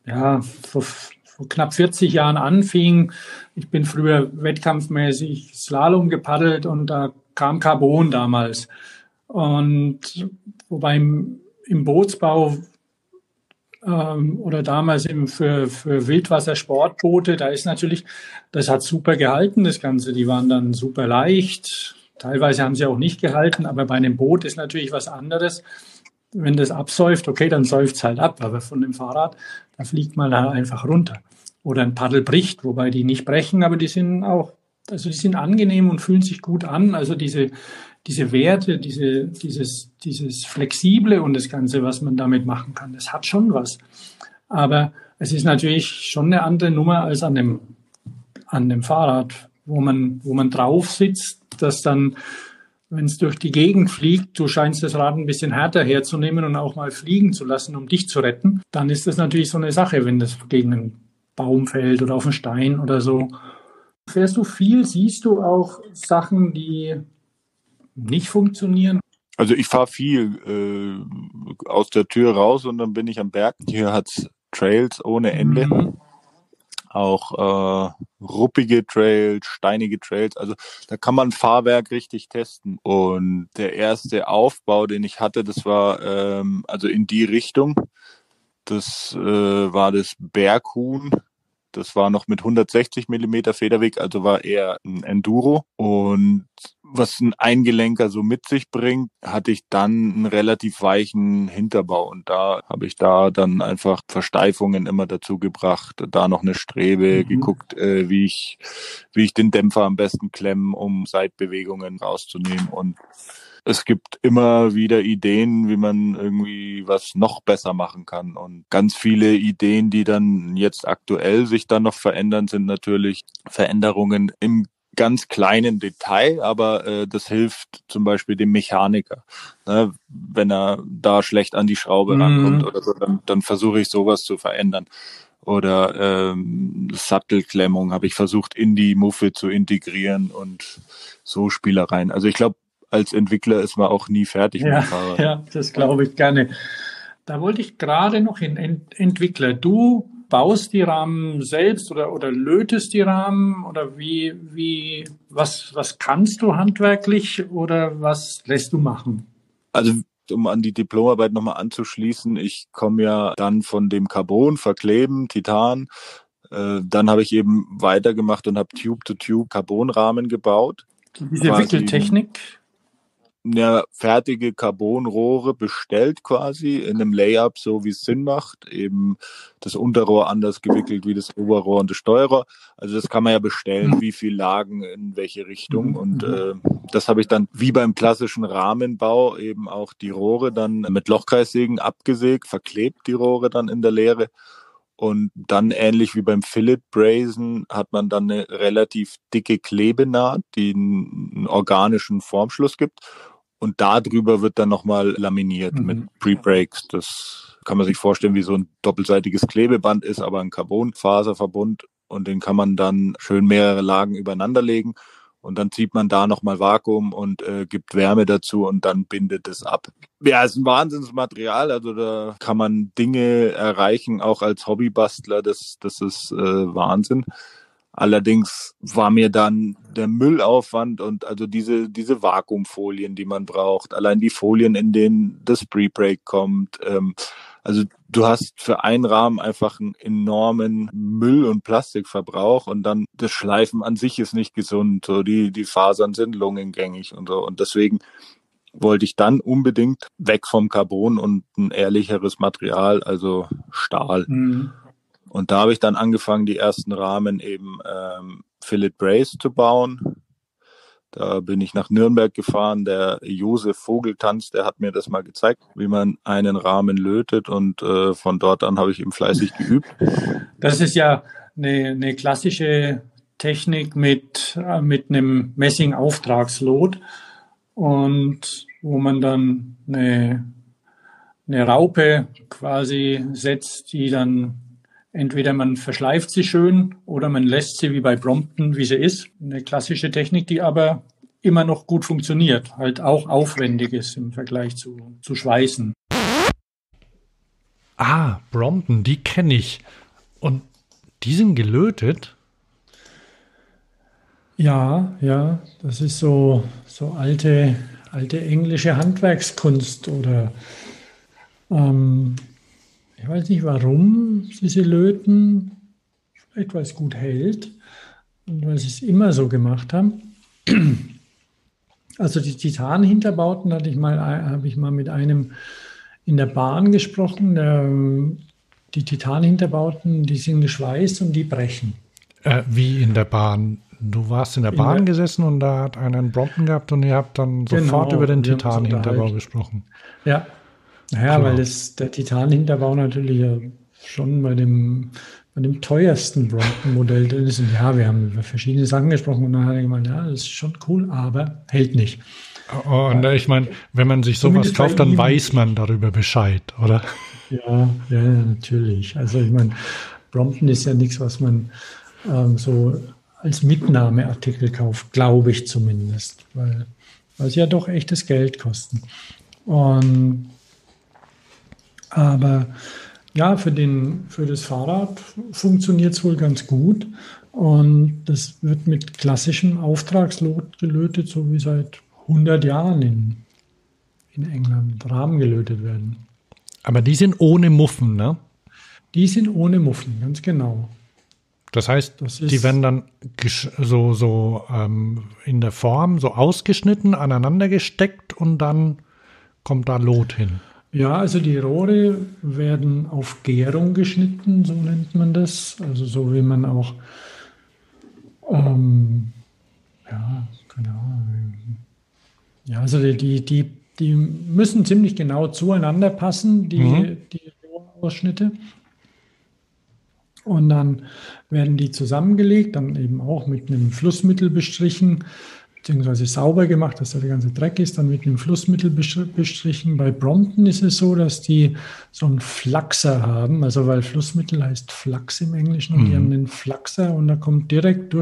knapp 40 Jahren anfing. Ich bin früher wettkampfmäßig Slalom gepaddelt und da kam Carbon damals. Und wobei im Bootsbau oder damals für Wildwassersportboote, das hat super gehalten, das Ganze. Die waren dann super leicht. Teilweise haben sie auch nicht gehalten, aber bei einem Boot ist natürlich was anderes. Wenn das absäuft, okay, dann säuft es halt ab, aber von dem Fahrrad, da fliegt man da einfach runter. Oder ein Paddel bricht, wobei die nicht brechen, aber die sind angenehm und fühlen sich gut an. Also diese Werte, dieses Flexible und das Ganze, was man damit machen kann, das hat schon was. Aber es ist natürlich schon eine andere Nummer als an dem Fahrrad, wo man drauf sitzt, dass dann, wenn es durch die Gegend fliegt, du scheinst das Rad ein bisschen härter herzunehmen und auch mal fliegen zu lassen, um dich zu retten, dann ist das natürlich so eine Sache, wenn das gegen einen Baum fällt oder auf einen Stein oder so. Fährst du viel, siehst du auch Sachen, die nicht funktionieren? Also ich fahre viel aus der Tür raus und dann bin ich am Berg. Hier hat's Trails ohne Ende. Auch ruppige Trails, steinige Trails. Also da kann man Fahrwerk richtig testen. Und der erste Aufbau, den ich hatte, das war also in die Richtung. Das war das Berghuhn. Das war noch mit 160 Millimeter Federweg, also war eher ein Enduro. Und was ein Eingelenker so mit sich bringt, hatte ich dann einen relativ weichen Hinterbau. Und da habe ich da dann einfach Versteifungen immer dazu gebracht, da noch eine Strebe, geguckt, wie ich den Dämpfer am besten klemme, um Seitbewegungen rauszunehmen. Und es gibt immer wieder Ideen, wie man irgendwie was noch besser machen kann. Und ganz viele Ideen, die dann jetzt aktuell sich dann noch verändern, sind natürlich Veränderungen im ganz kleinen Detail, aber das hilft zum Beispiel dem Mechaniker. Ne? Wenn er da schlecht an die Schraube rankommt oder so, dann versuche ich sowas zu verändern. Oder Sattelklemmung habe ich versucht, in die Muffe zu integrieren und so Spielereien. Also ich glaube, als Entwickler ist man auch nie fertig mit dem Fahrrad. Ja, das glaube ich gerne. Da wollte ich gerade noch hin, Entwickler. Du baust die Rahmen selbst oder lötest die Rahmen oder was kannst du handwerklich oder was lässt du machen? Also um an die Diplomarbeit nochmal anzuschließen, ich komme ja dann von dem Carbon, Verkleben, Titan. Dann habe ich eben weitergemacht und habe Tube-to-Tube Carbonrahmen gebaut. Diese Wickeltechnik? Ja, fertige Carbonrohre bestellt quasi in einem Layup, so wie es Sinn macht. Eben das Unterrohr anders gewickelt wie das Oberrohr und das Steuerrohr. Also das kann man ja bestellen, wie viel Lagen in welche Richtung. Und das habe ich dann wie beim klassischen Rahmenbau eben auch die Rohre dann mit Lochkreissägen abgesägt, verklebt die Rohre dann in der Leere. Und dann ähnlich wie beim Fillet-Brazen hat man dann eine relativ dicke Klebenaht, die einen organischen Formschluss gibt. Und darüber wird dann nochmal laminiert mit Pre-Breaks. Das kann man sich vorstellen, wie so ein doppelseitiges Klebeband ist, aber ein Carbonfaserverbund. Und den kann man dann schön mehrere Lagen übereinander legen. Und dann zieht man da nochmal Vakuum und gibt Wärme dazu und dann bindet es ab. Ja, es ist ein Wahnsinnsmaterial. Also da kann man Dinge erreichen, auch als Hobbybastler. Das ist Wahnsinn. Allerdings war mir dann der Müllaufwand und also diese Vakuumfolien, die man braucht, allein die Folien, in denen das Pre-Break kommt. Also du hast für einen Rahmen einfach einen enormen Müll- und Plastikverbrauch und dann das Schleifen an sich ist nicht gesund. So die Fasern sind lungengängig und so. Und deswegen wollte ich dann unbedingt weg vom Carbon und ein ehrlicheres Material, also Stahl. Und da habe ich dann angefangen, die ersten Rahmen eben Fillet Brace zu bauen. Da bin ich nach Nürnberg gefahren. Der Josef Vogeltanz, der hat mir das mal gezeigt, wie man einen Rahmen lötet. Und von dort an habe ich eben fleißig geübt. Das ist ja eine klassische Technik mit einem Messing-Auftragslot und wo man dann eine Raupe quasi setzt, die dann entweder man verschleift sie schön oder man lässt sie wie bei Brompton, wie sie ist. Eine klassische Technik, die aber immer noch gut funktioniert, halt auch aufwendig ist im Vergleich zu Schweißen. Ah, Brompton, die kenne ich. Und die sind gelötet? Ja, das ist so alte englische Handwerkskunst oder ich weiß nicht, warum sie löten. Vielleicht, weil es gut hält und weil sie es immer so gemacht haben. Also die Titanhinterbauten habe ich mal mit einem in der Bahn gesprochen. Die Titanhinterbauten, die sind geschweißt und die brechen. Wie in der Bahn? Du warst in der Bahn gesessen und da hat einer einen Brompton gehabt und ihr habt dann sofort über den Titanhinterbau gesprochen. Ja. Naja, weil der Titanhinterbau natürlich ja schon bei dem teuersten Brompton-Modell drin ist. Und ja, wir haben über verschiedene Sachen gesprochen und dann hat er gemeint, ja, das ist schon cool, aber hält nicht. Und ich meine, wenn man sich sowas kauft, dann weiß man darüber Bescheid, oder? Ja, natürlich. Also ich meine, Brompton ist ja nichts, was man so als Mitnahmeartikel kauft, glaube ich zumindest, weil sie ja doch echtes Geld kosten. Aber ja, für das Fahrrad funktioniert es wohl ganz gut. Und das wird mit klassischem Auftragslot gelötet, so wie seit 100 Jahren in England Rahmen gelötet werden. Aber die sind ohne Muffen, ne? Die sind ohne Muffen, ganz genau. Das heißt, die werden dann in der Form so ausgeschnitten, aneinander gesteckt und dann kommt da Lot hin. Ja, also die Rohre werden auf Gärung geschnitten, so nennt man das. Also so wie man auch, keine Ahnung. Ja, also die müssen ziemlich genau zueinander passen, die Rohrausschnitte. Und dann werden die zusammengelegt, dann eben auch mit einem Flussmittel bestrichen, beziehungsweise sauber gemacht, dass da der ganze Dreck ist, dann mit einem Flussmittel bestrichen. Bei Brompton ist es so, dass die so einen Flachser haben, also weil Flussmittel heißt Flachs im Englischen und die haben einen Flachser und da kommt direkt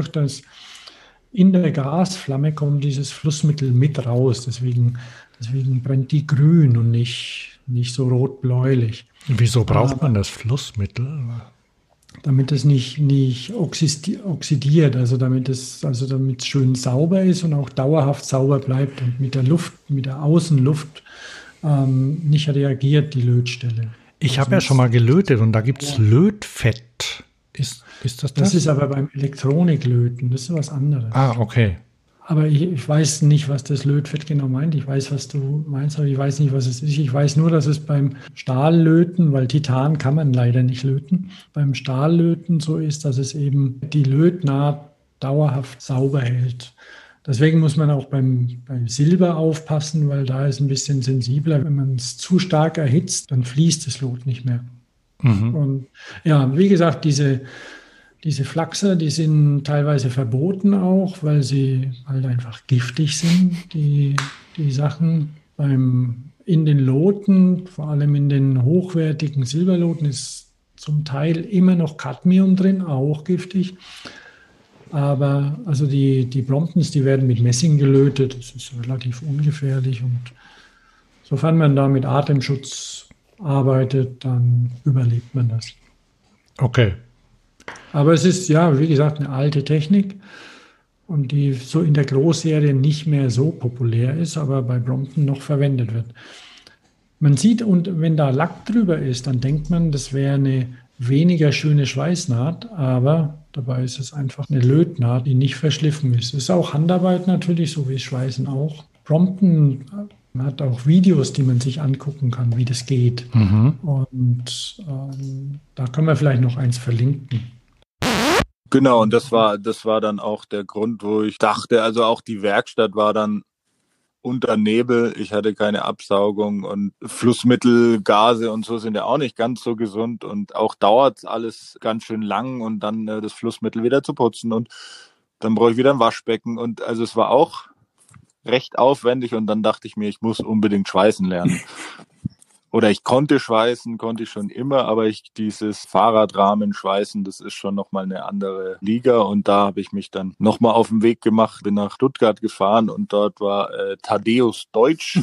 in der Gasflamme kommt dieses Flussmittel mit raus, deswegen brennt die grün und nicht so rot-bläulich. Wieso braucht man das Flussmittel? Damit es nicht oxidiert, also damit es schön sauber ist und auch dauerhaft sauber bleibt und mit der Außenluft nicht reagiert, die Lötstelle. Ich habe ja schon mal gelötet und da gibt es Lötfett. Ist das? Das ist aber beim Elektroniklöten, das ist was anderes. Ah, okay. Aber ich weiß nicht, was das Lötfett genau meint. Ich weiß, was du meinst, aber ich weiß nicht, was es ist. Ich weiß nur, dass es beim Stahllöten, weil Titan kann man leider nicht löten, beim Stahllöten so ist, dass es eben die Lötnaht dauerhaft sauber hält. Deswegen muss man auch beim Silber aufpassen, weil da ist ein bisschen sensibler. Wenn man es zu stark erhitzt, dann fließt das Lot nicht mehr. Und ja, wie gesagt, diese Flachser, die sind teilweise verboten auch, weil sie halt einfach giftig sind. Die Sachen in den Loten, vor allem in den hochwertigen Silberloten, ist zum Teil immer noch Cadmium drin, auch giftig. Aber also die Bromptons, die werden mit Messing gelötet. Das ist relativ ungefährlich und sofern man da mit Atemschutz arbeitet, dann überlebt man das. Okay. Aber es ist, ja, wie gesagt, eine alte Technik und die so in der Großserie nicht mehr so populär ist, aber bei Brompton noch verwendet wird. Man sieht, und wenn da Lack drüber ist, dann denkt man, das wäre eine weniger schöne Schweißnaht, aber dabei ist es einfach eine Lötnaht, die nicht verschliffen ist. Es ist auch Handarbeit natürlich, so wie Schweißen auch. Brompton hat auch Videos, die man sich angucken kann, wie das geht. Und da können wir vielleicht noch eins verlinken. Genau, und das war dann auch der Grund, wo ich dachte, also auch die Werkstatt war dann unter Nebel, ich hatte keine Absaugung und Flussmittel, Gase und so sind ja auch nicht ganz so gesund und auch dauert alles ganz schön lang und dann das Flussmittel wieder zu putzen und dann brauche ich wieder ein Waschbecken und also es war auch recht aufwendig und dann dachte ich mir, ich muss unbedingt schweißen lernen. Oder ich konnte schweißen, konnte ich schon immer, aber dieses Fahrradrahmen schweißen, das ist schon nochmal eine andere Liga und da habe ich mich dann nochmal auf den Weg gemacht, bin nach Stuttgart gefahren und dort war Thaddeus Deutsch,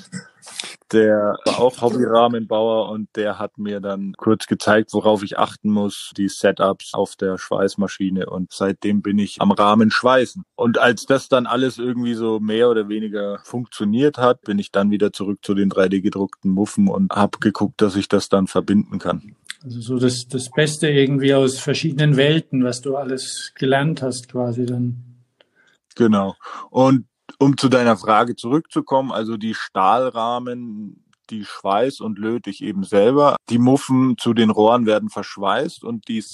der war auch Hobbyrahmenbauer und der hat mir dann kurz gezeigt, worauf ich achten muss, die Setups auf der Schweißmaschine und seitdem bin ich am Rahmen schweißen. Und als das dann alles irgendwie so mehr oder weniger funktioniert hat, bin ich dann wieder zurück zu den 3D-gedruckten Muffen und habe geguckt, dass ich das dann verbinden kann. Also so das Beste irgendwie aus verschiedenen Welten, was du alles gelernt hast quasi dann. Genau. Und um zu deiner Frage zurückzukommen, also die Stahlrahmen, die schweiß und löte ich eben selber. Die Muffen zu den Rohren werden verschweißt und die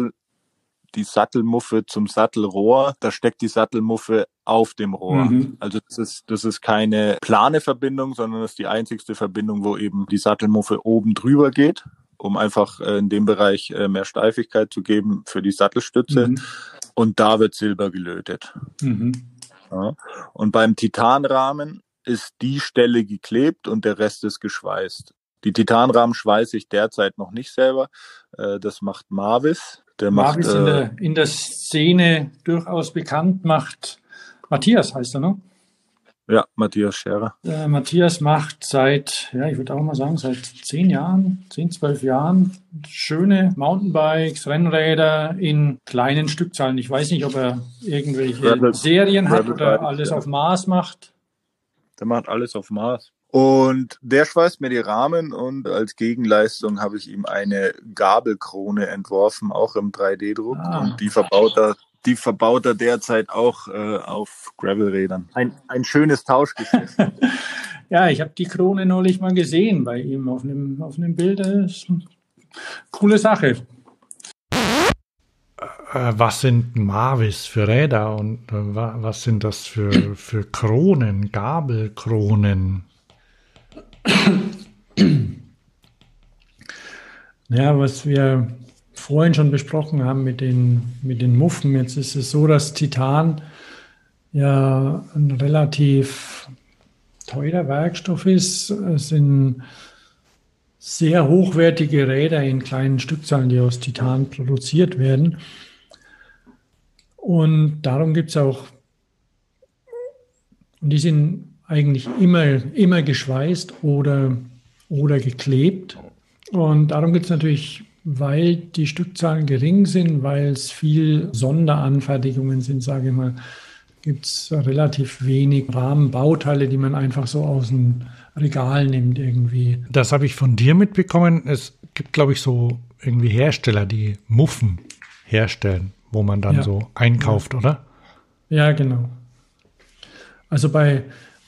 Sattelmuffe zum Sattelrohr, da steckt die Sattelmuffe auf dem Rohr. Also das ist keine plane Verbindung, sondern das ist die einzigste Verbindung, wo eben die Sattelmuffe oben drüber geht, um einfach in dem Bereich mehr Steifigkeit zu geben für die Sattelstütze. Und da wird Silber gelötet. Ja. Und beim Titanrahmen ist die Stelle geklebt und der Rest ist geschweißt. Die Titanrahmen schweiße ich derzeit noch nicht selber. Das macht Marvis. Marvis in der Szene durchaus bekannt, macht Matthias, heißt er, ne? Ja, Matthias Scherer. Matthias macht seit 12 Jahren schöne Mountainbikes, Rennräder in kleinen Stückzahlen. Ich weiß nicht, ob er irgendwelche Serien hat oder alles auf Maß macht. Der macht alles auf Maß. Und der schweißt mir die Rahmen und als Gegenleistung habe ich ihm eine Gabelkrone entworfen, auch im 3D-Druck. Und die verbaut er derzeit auch auf Gravelrädern. Ein schönes Tauschgeschäft. Ja, ich habe die Krone neulich mal gesehen bei ihm auf einem Bild. Das ist eine coole Sache. Was sind Mavis für Räder und was sind das für Kronen, Gabelkronen? Ja, was wir vorhin schon besprochen haben mit den Muffen, jetzt ist es so, dass Titan ja ein relativ teurer Werkstoff ist. Es sind sehr hochwertige Räder in kleinen Stückzahlen, die aus Titan produziert werden. Und darum gibt es auch, und die sind eigentlich immer geschweißt oder geklebt. Und darum gibt es natürlich, weil die Stückzahlen gering sind, weil es viel Sonderanfertigungen sind, sage ich mal, gibt es relativ wenig Rahmenbauteile, die man einfach so aus dem Regal nimmt irgendwie. Das habe ich von dir mitbekommen. Es gibt, glaube ich, so irgendwie Hersteller, die Muffen herstellen, wo man dann so einkauft, oder? Ja, genau. Also bei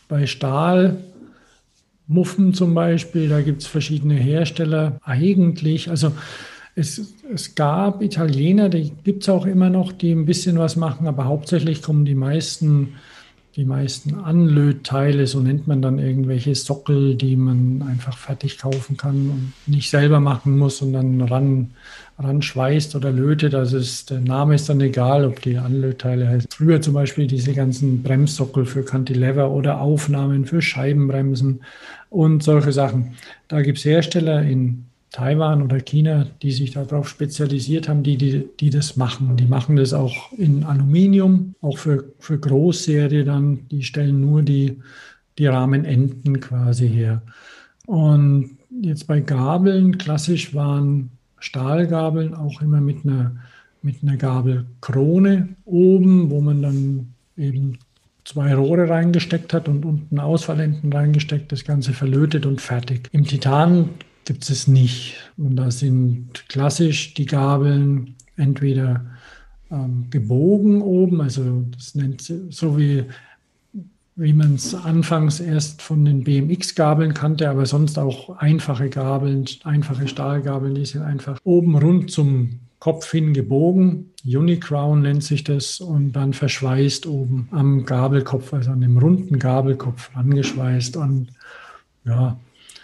Stahlmuffen zum Beispiel, da gibt es verschiedene Hersteller. Eigentlich, also es gab Italiener, die gibt es auch immer noch, die ein bisschen was machen, aber hauptsächlich kommen die meisten Anlötteile, so nennt man dann irgendwelche Sockel, die man einfach fertig kaufen kann und nicht selber machen muss und dann ran schweißt oder lötet. Also der Name ist dann egal, ob die Anlötteile heißen. Früher zum Beispiel diese ganzen Bremssockel für Cantilever oder Aufnahmen für Scheibenbremsen und solche Sachen. Da gibt es Hersteller in Taiwan oder China, die sich darauf spezialisiert haben, die das machen. Die machen das auch in Aluminium, auch für Großserie dann. Die stellen nur die Rahmenenden quasi her. Und jetzt bei Gabeln, klassisch waren Stahlgabeln auch immer mit einer Gabelkrone oben, wo man dann eben 2 Rohre reingesteckt hat und unten Ausfallenden reingesteckt, das Ganze verlötet und fertig. Im Titan gibt es nicht. Und da sind klassisch die Gabeln entweder gebogen oben, also das nennt sich so wie man es anfangs erst von den BMX-Gabeln kannte, aber sonst auch einfache Gabeln, einfache Stahlgabeln, die sind einfach oben rund zum Kopf hin gebogen. Unicrown nennt sich das und dann verschweißt oben am Gabelkopf, also an dem runden Gabelkopf angeschweißt. Und ja,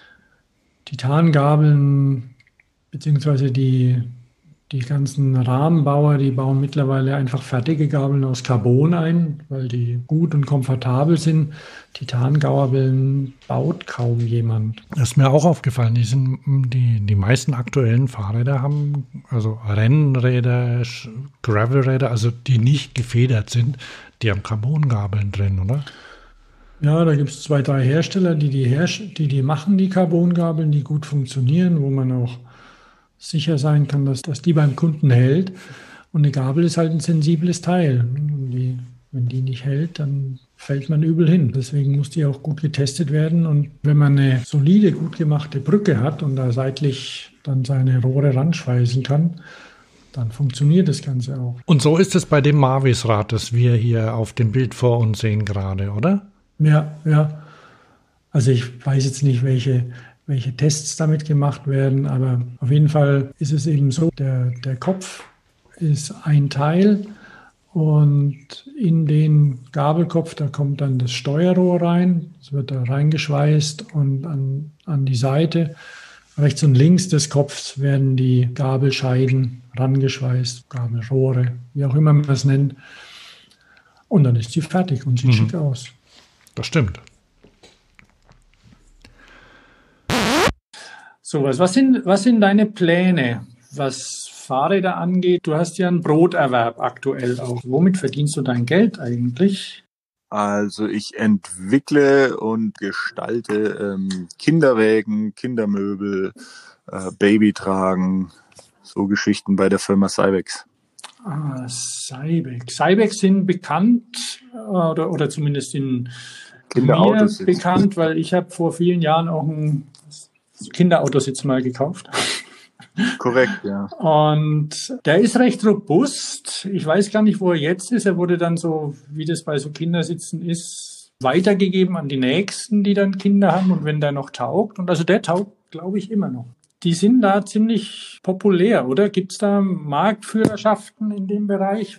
Titangabeln beziehungsweise die ganzen Rahmenbauer, die bauen mittlerweile einfach fertige Gabeln aus Carbon ein, weil die gut und komfortabel sind. Titangabeln baut kaum jemand. Das ist mir auch aufgefallen. Die meisten aktuellen Fahrräder haben, also Rennräder, Gravelräder, also die nicht gefedert sind, die haben Carbongabeln drin, oder? Ja, da gibt es 2, 3 Hersteller, die machen die Carbongabeln, die gut funktionieren, wo man auch sicher sein kann, dass die beim Kunden hält. Und eine Gabel ist halt ein sensibles Teil. Wenn die nicht hält, dann fällt man übel hin. Deswegen muss die auch gut getestet werden. Und wenn man eine solide, gut gemachte Brücke hat und da seitlich dann seine Rohre ranschweißen kann, dann funktioniert das Ganze auch. Und so ist es bei dem Mavis-Rad, das wir hier auf dem Bild vor uns sehen gerade, oder? Ja. Also ich weiß jetzt nicht, welche Tests damit gemacht werden, aber auf jeden Fall ist es eben so, der Kopf ist ein Teil und in den Gabelkopf, da kommt dann das Steuerrohr rein, es wird da reingeschweißt und an die Seite, rechts und links des Kopfs werden die Gabelscheiden rangeschweißt, Gabelrohre, wie auch immer man das nennt. Und dann ist sie fertig und sieht schick aus. Das stimmt. So, was sind deine Pläne, was Fahrräder angeht? Du hast ja einen Broterwerb aktuell auch. Womit verdienst du dein Geld eigentlich? Also ich entwickle und gestalte Kinderwägen, Kindermöbel, Babytragen, so Geschichten bei der Firma Cybex. Cybex. Cybex sind bekannt oder zumindest in Kinderautos mir bekannt, weil ich habe vor vielen Jahren auch einen Kinderautositz mal gekauft. Korrekt, ja. Und der ist recht robust. Ich weiß gar nicht, wo er jetzt ist. Er wurde dann so, wie das bei so Kindersitzen ist, weitergegeben an die Nächsten, die dann Kinder haben und wenn der noch taugt. Und also der taugt, glaube ich, immer noch. Die sind da ziemlich populär, oder? Gibt es da Marktführerschaften in dem Bereich?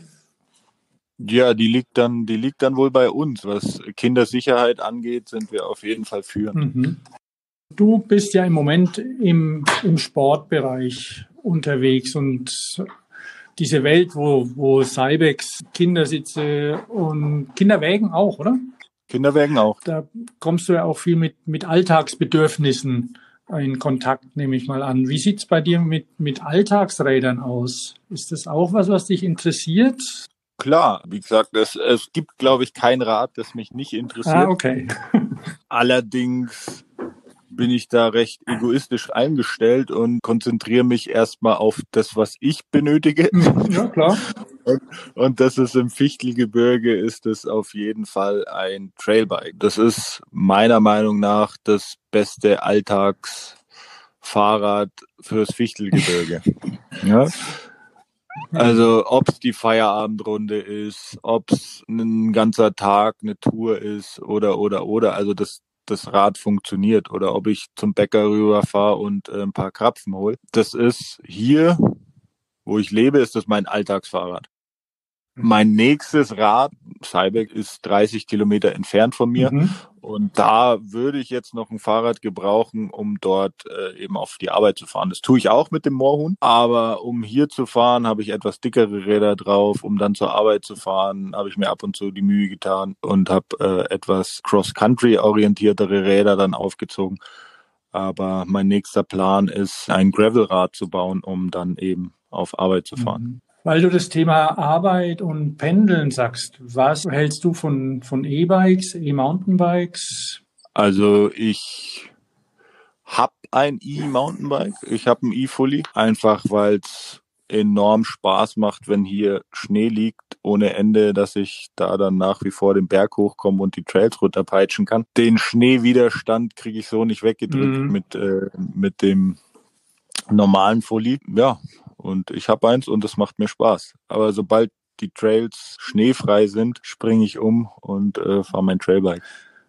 Ja, die liegt dann wohl bei uns. Was Kindersicherheit angeht, sind wir auf jeden Fall führend. Mhm. Du bist ja im Moment im Sportbereich unterwegs und diese Welt, wo Cybex Kindersitze und Kinderwägen auch, oder? Kinderwägen auch. Da kommst du ja auch viel mit Alltagsbedürfnissen in Kontakt, nehme ich mal an. Wie sieht's bei dir mit Alltagsrädern aus? Ist das auch was dich interessiert? Klar, wie gesagt, es gibt, glaube ich, kein Rad, das mich nicht interessiert. Ah, okay. Allerdings bin ich da recht egoistisch eingestellt und konzentriere mich erstmal auf das, was ich benötige. Ja, klar. Und das ist im Fichtelgebirge, ist es auf jeden Fall ein Trailbike. Das ist meiner Meinung nach das beste Alltagsfahrrad fürs Fichtelgebirge. Ja? Also ob es die Feierabendrunde ist, ob es ein ganzer Tag eine Tour ist oder. Also das Rad funktioniert oder ob ich zum Bäcker rüberfahre und ein paar Krapfen hole. Das ist hier, wo ich lebe, ist das mein Alltagsfahrrad. Mein nächstes Rad, Cybex, ist 30 Kilometer entfernt von mir. Mhm. Und da würde ich jetzt noch ein Fahrrad gebrauchen, um dort eben auf die Arbeit zu fahren. Das tue ich auch mit dem Moorhuhn. Aber um hier zu fahren, habe ich etwas dickere Räder drauf. Um dann zur Arbeit zu fahren, habe ich mir ab und zu die Mühe getan und habe etwas Cross-Country-orientiertere Räder dann aufgezogen. Aber mein nächster Plan ist, ein Gravelrad zu bauen, um dann eben auf Arbeit zu fahren. Mhm. Weil du das Thema Arbeit und Pendeln sagst, was hältst du von E-Bikes, E-Mountainbikes? Also ich habe ein E-Mountainbike, ich habe ein E-Fully, einfach weil es enorm Spaß macht, wenn hier Schnee liegt ohne Ende, dass ich da dann nach wie vor den Berg hochkomme und die Trails runterpeitschen kann. Den Schneewiderstand kriege ich so nicht weggedrückt mit dem normalen Fully. Ja, und ich habe eins und es macht mir Spaß. Aber sobald die Trails schneefrei sind, springe ich um und fahre mein Trailbike.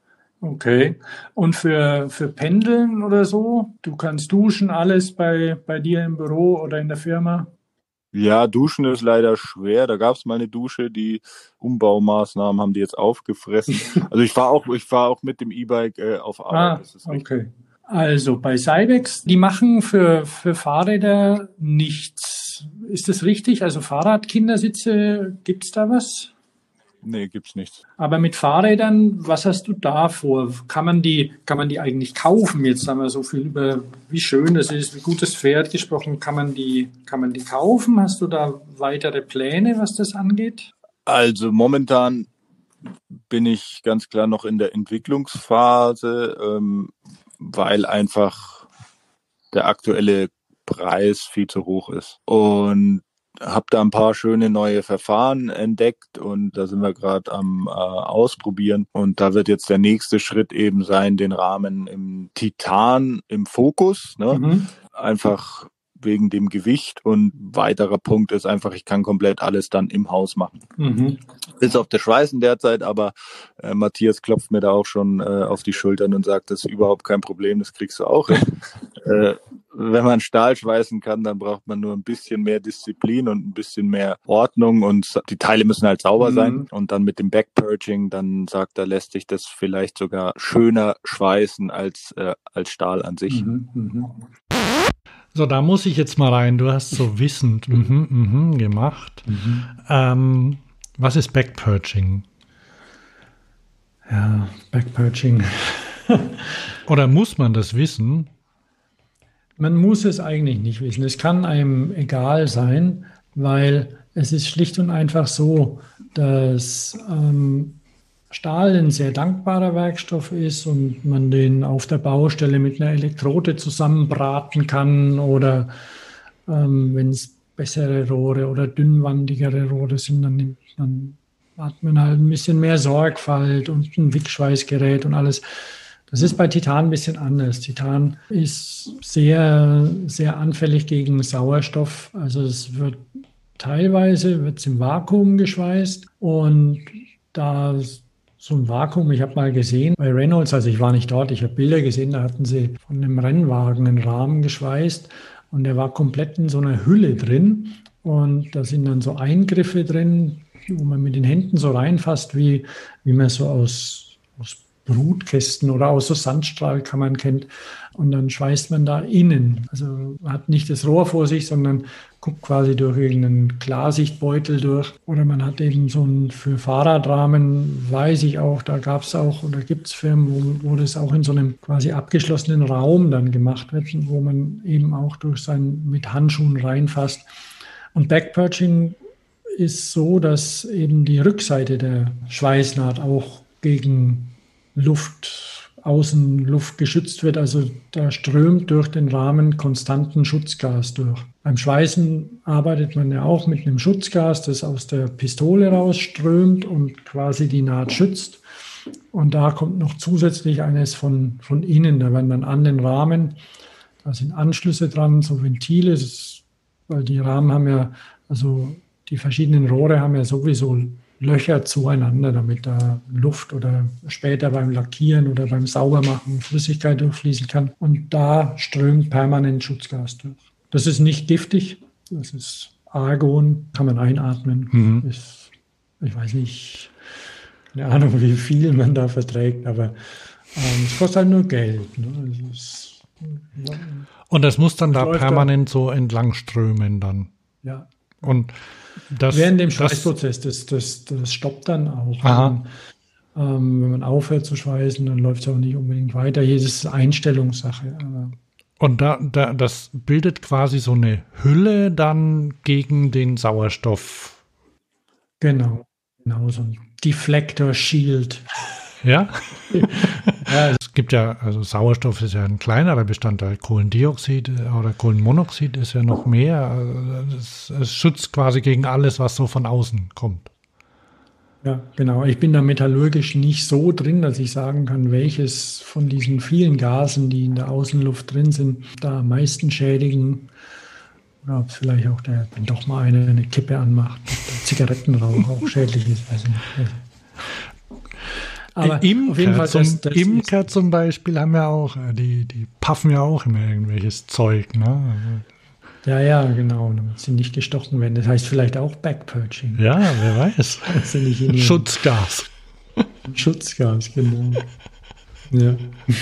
Okay. Und für Pendeln oder so? Du kannst duschen, alles bei dir im Büro oder in der Firma? Ja, duschen ist leider schwer. Da gab es mal eine Dusche, die Umbaumaßnahmen haben die jetzt aufgefressen. Also ich fahre auch mit dem E-Bike auf Arbeit. Das ist richtig. Okay. Also bei Cybex, die machen für Fahrräder nichts. Ist das richtig? Also Fahrradkindersitze, gibt's da was? Nee, gibt's nichts. Aber mit Fahrrädern, was hast du da vor? Kann man die eigentlich kaufen? Jetzt haben wir so viel über, wie schön das ist, wie gut das fährt gesprochen. Kann man die kaufen? Hast du da weitere Pläne, was das angeht? Also momentan bin ich ganz klar noch in der Entwicklungsphase, weil einfach der aktuelle Preis viel zu hoch ist. Und habe da ein paar schöne neue Verfahren entdeckt und da sind wir gerade am Ausprobieren. Und da wird jetzt der nächste Schritt eben sein, den Rahmen im Titan im Fokus, ne? Mhm. Einfach wegen dem Gewicht. Und weiterer Punkt ist einfach, ich kann komplett alles dann im Haus machen. Mhm. Bis auf das Schweißen derzeit, aber Matthias klopft mir da auch schon auf die Schultern und sagt, das ist überhaupt kein Problem, das kriegst du auch hin. Wenn man Stahl schweißen kann, dann braucht man nur ein bisschen mehr Disziplin und ein bisschen mehr Ordnung und die Teile müssen halt sauber sein. Und dann mit dem Backpurging, dann sagt er, lässt sich das vielleicht sogar schöner schweißen als Stahl an sich. So, da muss ich jetzt mal rein. Du hast so wissend gemacht. Was ist Backpurging? Ja, Backpurging. Oder muss man das wissen? Man muss es eigentlich nicht wissen. Es kann einem egal sein, weil es ist schlicht und einfach so, dass Stahl ein sehr dankbarer Werkstoff ist und man den auf der Baustelle mit einer Elektrode zusammenbraten kann oder wenn es bessere Rohre oder dünnwandigere Rohre sind, dann nimmt man hat man halt ein bisschen mehr Sorgfalt und ein Wickschweißgerät und alles. Das ist bei Titan ein bisschen anders. Titan ist sehr, sehr anfällig gegen Sauerstoff. Also es wird teilweise wird's im Vakuum geschweißt und da so ein Vakuum, ich habe mal gesehen bei Reynolds, also ich war nicht dort, ich habe Bilder gesehen, da hatten sie von einem Rennwagen einen Rahmen geschweißt und der war komplett in so einer Hülle drin und da sind dann so Eingriffe drin, wo man mit den Händen so reinfasst, wie man so aus Brutkästen oder aus so Sandstrahlkammern kennt. Und dann schweißt man da innen. Also man hat nicht das Rohr vor sich, sondern guckt quasi durch irgendeinen Klarsichtbeutel durch. Oder man hat eben so ein, für Fahrradrahmen, weiß ich auch, da gab es auch oder gibt es Firmen, wo das auch in so einem quasi abgeschlossenen Raum dann gemacht wird, wo man eben auch durch sein mit Handschuhen reinfasst. Und Backpurching ist so, dass eben die Rückseite der Schweißnaht auch gegen Außenluft geschützt wird. Also da strömt durch den Rahmen konstanten Schutzgas durch. Beim Schweißen arbeitet man ja auch mit einem Schutzgas, das aus der Pistole rausströmt und quasi die Naht schützt. Und da kommt noch zusätzlich eines von innen. Da werden dann an den Rahmen, da sind Anschlüsse dran, so Ventile, weil die Rahmen haben ja, also die verschiedenen Rohre haben ja sowieso Löcher zueinander, damit da Luft oder später beim Lackieren oder beim Saubermachen Flüssigkeit durchfließen kann. Und da strömt permanent Schutzgas durch. Das ist nicht giftig, das ist Argon, kann man einatmen. Ich weiß nicht, keine Ahnung, wie viel man da verträgt, aber es kostet halt nur Geld. Ne? Und das muss dann da permanent so entlang strömen dann. Ja. Und während dem Schweißprozess, das stoppt dann auch. Wenn man aufhört zu schweißen, dann läuft es auch nicht unbedingt weiter. Hier ist es Einstellungssache. Und das bildet quasi so eine Hülle dann gegen den Sauerstoff. Genau so ein Deflector-Shield. Ja? Ja, es gibt ja, also Sauerstoff ist ja ein kleinerer Bestandteil, Kohlendioxid oder Kohlenmonoxid ist ja noch mehr. Also es schützt quasi gegen alles, was so von außen kommt. Ja, genau. Ich bin da metallurgisch nicht so drin, dass ich sagen kann, welches von diesen vielen Gasen, die in der Außenluft drin sind, da am meisten schädigen. Oder ob es vielleicht auch wenn doch mal eine Kippe anmacht, der Zigarettenrauch auch schädlich ist. Also, aber Imker zum Beispiel haben ja auch, die puffen ja auch immer irgendwelches Zeug, ne? Ja, genau, damit sie nicht gestochen werden. Das heißt vielleicht auch Backpurching. Ja, wer weiß. Schutzgas. Schutzgas, genau. Ja.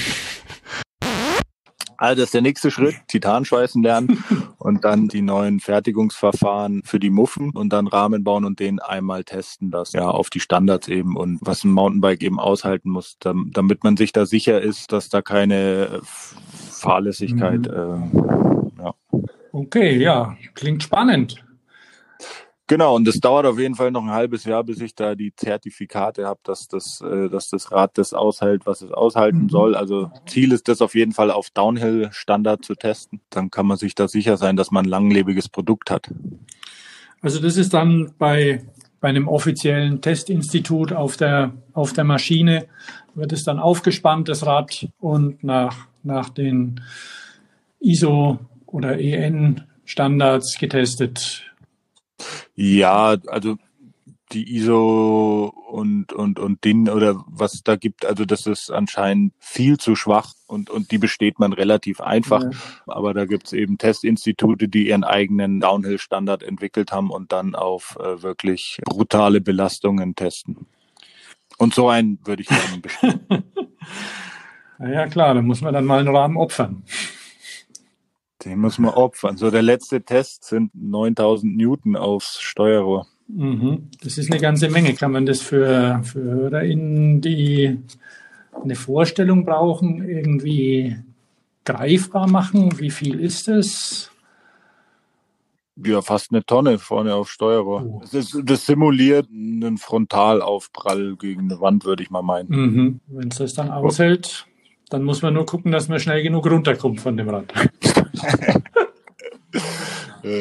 Also das ist der nächste Schritt, Titanschweißen lernen und dann die neuen Fertigungsverfahren für die Muffen und dann Rahmen bauen und den einmal testen, das ja auf die Standards eben und was ein Mountainbike eben aushalten muss, damit man sich da sicher ist, dass da keine Fahrlässigkeit, ja. Okay, ja, klingt spannend. Genau, und das dauert auf jeden Fall noch ein halbes Jahr, bis ich da die Zertifikate habe, dass das Rad das aushält, was es aushalten soll. Also Ziel ist das auf jeden Fall auf Downhill-Standard zu testen. Dann kann man sich da sicher sein, dass man ein langlebiges Produkt hat. Also das ist dann bei einem offiziellen Testinstitut auf der Maschine, wird es dann aufgespannt, das Rad, und nach den ISO oder EN-Standards getestet. Ja, also die ISO und DIN oder was es da gibt, also das ist anscheinend viel zu schwach und die besteht man relativ einfach. Ja. Aber da gibt's eben Testinstitute, die ihren eigenen Downhill-Standard entwickelt haben und dann auf wirklich brutale Belastungen testen. Und so einen würde ich gerne bestimmen. Ja klar, da muss man dann mal einen Rahmen opfern. Den muss man opfern. So, der letzte Test sind 9000 Newton aufs Steuerrohr. Das ist eine ganze Menge. Kann man das für HörerInnen, die eine Vorstellung brauchen, irgendwie greifbar machen? Wie viel ist das? Ja, fast eine Tonne vorne aufs Steuerrohr. Oh. Das simuliert einen Frontalaufprall gegen eine Wand, würde ich mal meinen. Wenn es das dann aushält, dann muss man nur gucken, dass man schnell genug runterkommt von dem Rad. Ja.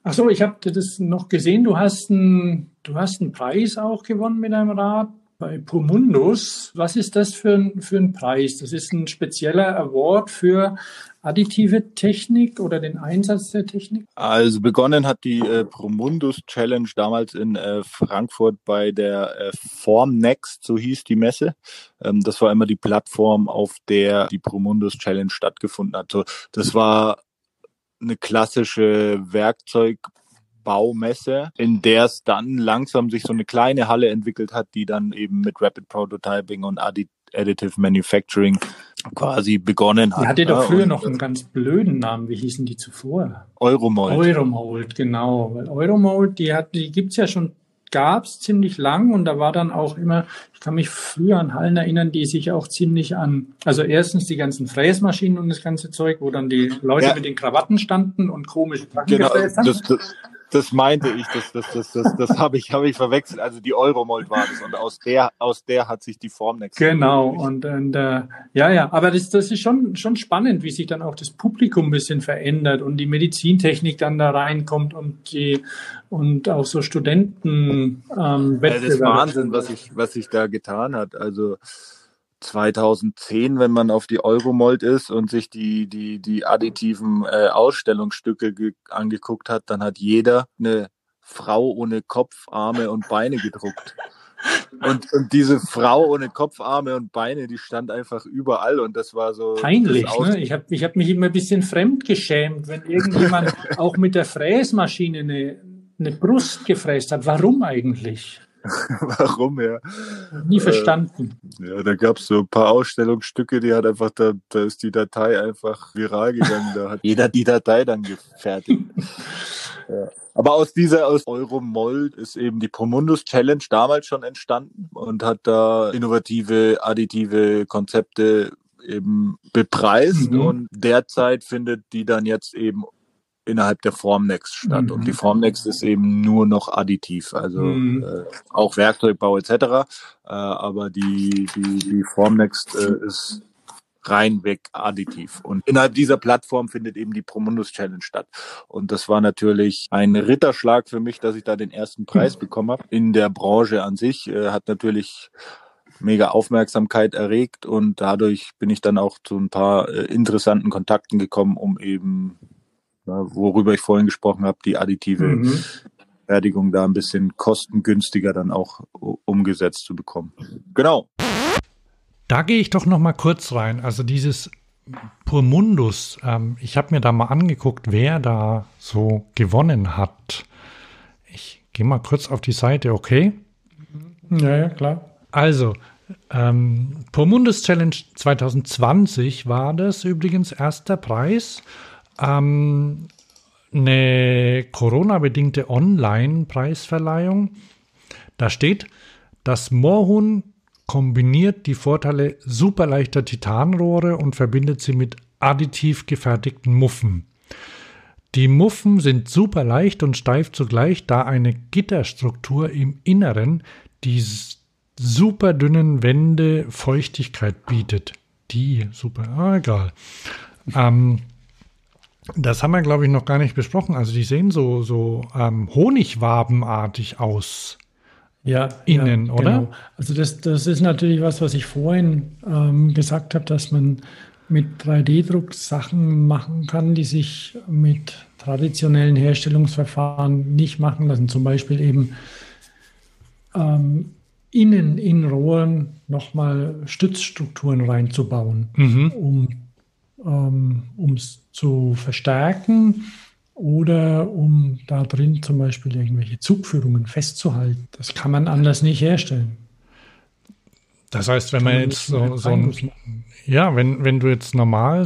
Ach so, ich habe das noch gesehen. Du hast einen Preis auch gewonnen mit deinem Rad bei Purmundus. Was ist das für ein Preis? Das ist ein spezieller Award für additive Technik oder den Einsatz der Technik? Also begonnen hat die Promundus Challenge damals in Frankfurt bei der Formnext, so hieß die Messe. Das war immer die Plattform, auf der die Promundus Challenge stattgefunden hat. So, das war eine klassische Werkzeugbaumesse, in der es dann langsam sich so eine kleine Halle entwickelt hat, die dann eben mit Rapid Prototyping und Additive Manufacturing quasi begonnen hat. Die hatte doch früher noch einen ganz blöden Namen. Wie hießen die zuvor? Euromold. Euromold, genau. Weil Euromold, die gibt's ja schon, gab's ziemlich lang und da war dann auch immer, ich kann mich früher an Hallen erinnern, die sich auch ziemlich also erstens die ganzen Fräsmaschinen und das ganze Zeug, wo dann die Leute mit den Krawatten standen und komische Sachen gefräst haben. Das meinte ich, das habe ich verwechselt. Also die Euromold war das und aus der hat sich die Formnext. Genau und ja, aber das ist schon spannend, wie sich dann auch das Publikum ein bisschen verändert und die Medizintechnik dann da reinkommt und auch so Studenten das ist Wahnsinn, was sich da getan hat. Also 2010, wenn man auf die Euromold ist und sich die additiven Ausstellungsstücke angeguckt hat, dann hat jeder eine Frau ohne Kopf, Arme und Beine gedruckt. Und diese Frau ohne Kopf, Arme und Beine, die stand einfach überall und das war so peinlich. Ne? Ich hab mich immer ein bisschen fremdgeschämt, wenn irgendjemand auch mit der Fräsmaschine eine Brust gefräst hat. Warum eigentlich? Warum, ja? Nie verstanden. Ja, da gab es so ein paar Ausstellungsstücke, die hat einfach, da ist die Datei einfach viral gegangen. Da hat jeder die Datei dann gefertigt. Ja. Aber aus Euromold ist eben die Promundus Challenge damals schon entstanden und hat da innovative, additive Konzepte eben bepreist. Und derzeit findet die dann jetzt eben innerhalb der Formnext statt. Und die Formnext ist eben nur noch additiv, also auch Werkzeugbau etc. Aber die Formnext ist reinweg additiv. Und innerhalb dieser Plattform findet eben die Promundus Challenge statt. Und das war natürlich ein Ritterschlag für mich, dass ich da den ersten Preis bekommen habe. In der Branche an sich hat natürlich mega Aufmerksamkeit erregt und dadurch bin ich dann auch zu ein paar interessanten Kontakten gekommen, um eben, worüber ich vorhin gesprochen habe, die additive Fertigung da ein bisschen kostengünstiger dann auch umgesetzt zu bekommen. Genau. Da gehe ich doch noch mal kurz rein. Also dieses Purmundus, ich habe mir da mal angeguckt, wer da so gewonnen hat. Ich gehe mal kurz auf die Seite, okay? Ja, klar. Also, Purmundus Challenge 2020 war das übrigens erster Preis. Eine Corona-bedingte Online-Preisverleihung. Da steht, das Moorhuhn kombiniert die Vorteile superleichter Titanrohre und verbindet sie mit additiv gefertigten Muffen. Die Muffen sind super leicht und steif zugleich, da eine Gitterstruktur im Inneren die super dünnen Wände Feuchtigkeit bietet. Egal. Das haben wir, glaube ich, noch gar nicht besprochen. Also die sehen so honigwabenartig aus. Ja, innen, ja, oder? Genau. Also das ist natürlich was ich vorhin gesagt habe, dass man mit 3D-Druck Sachen machen kann, die sich mit traditionellen Herstellungsverfahren nicht machen lassen. Zum Beispiel eben innen in Rohren nochmal Stützstrukturen reinzubauen, um es zu verstärken. Oder um da drin zum Beispiel irgendwelche Zugführungen festzuhalten. Das kann man anders nicht herstellen. Das heißt, wenn man jetzt wenn du jetzt normal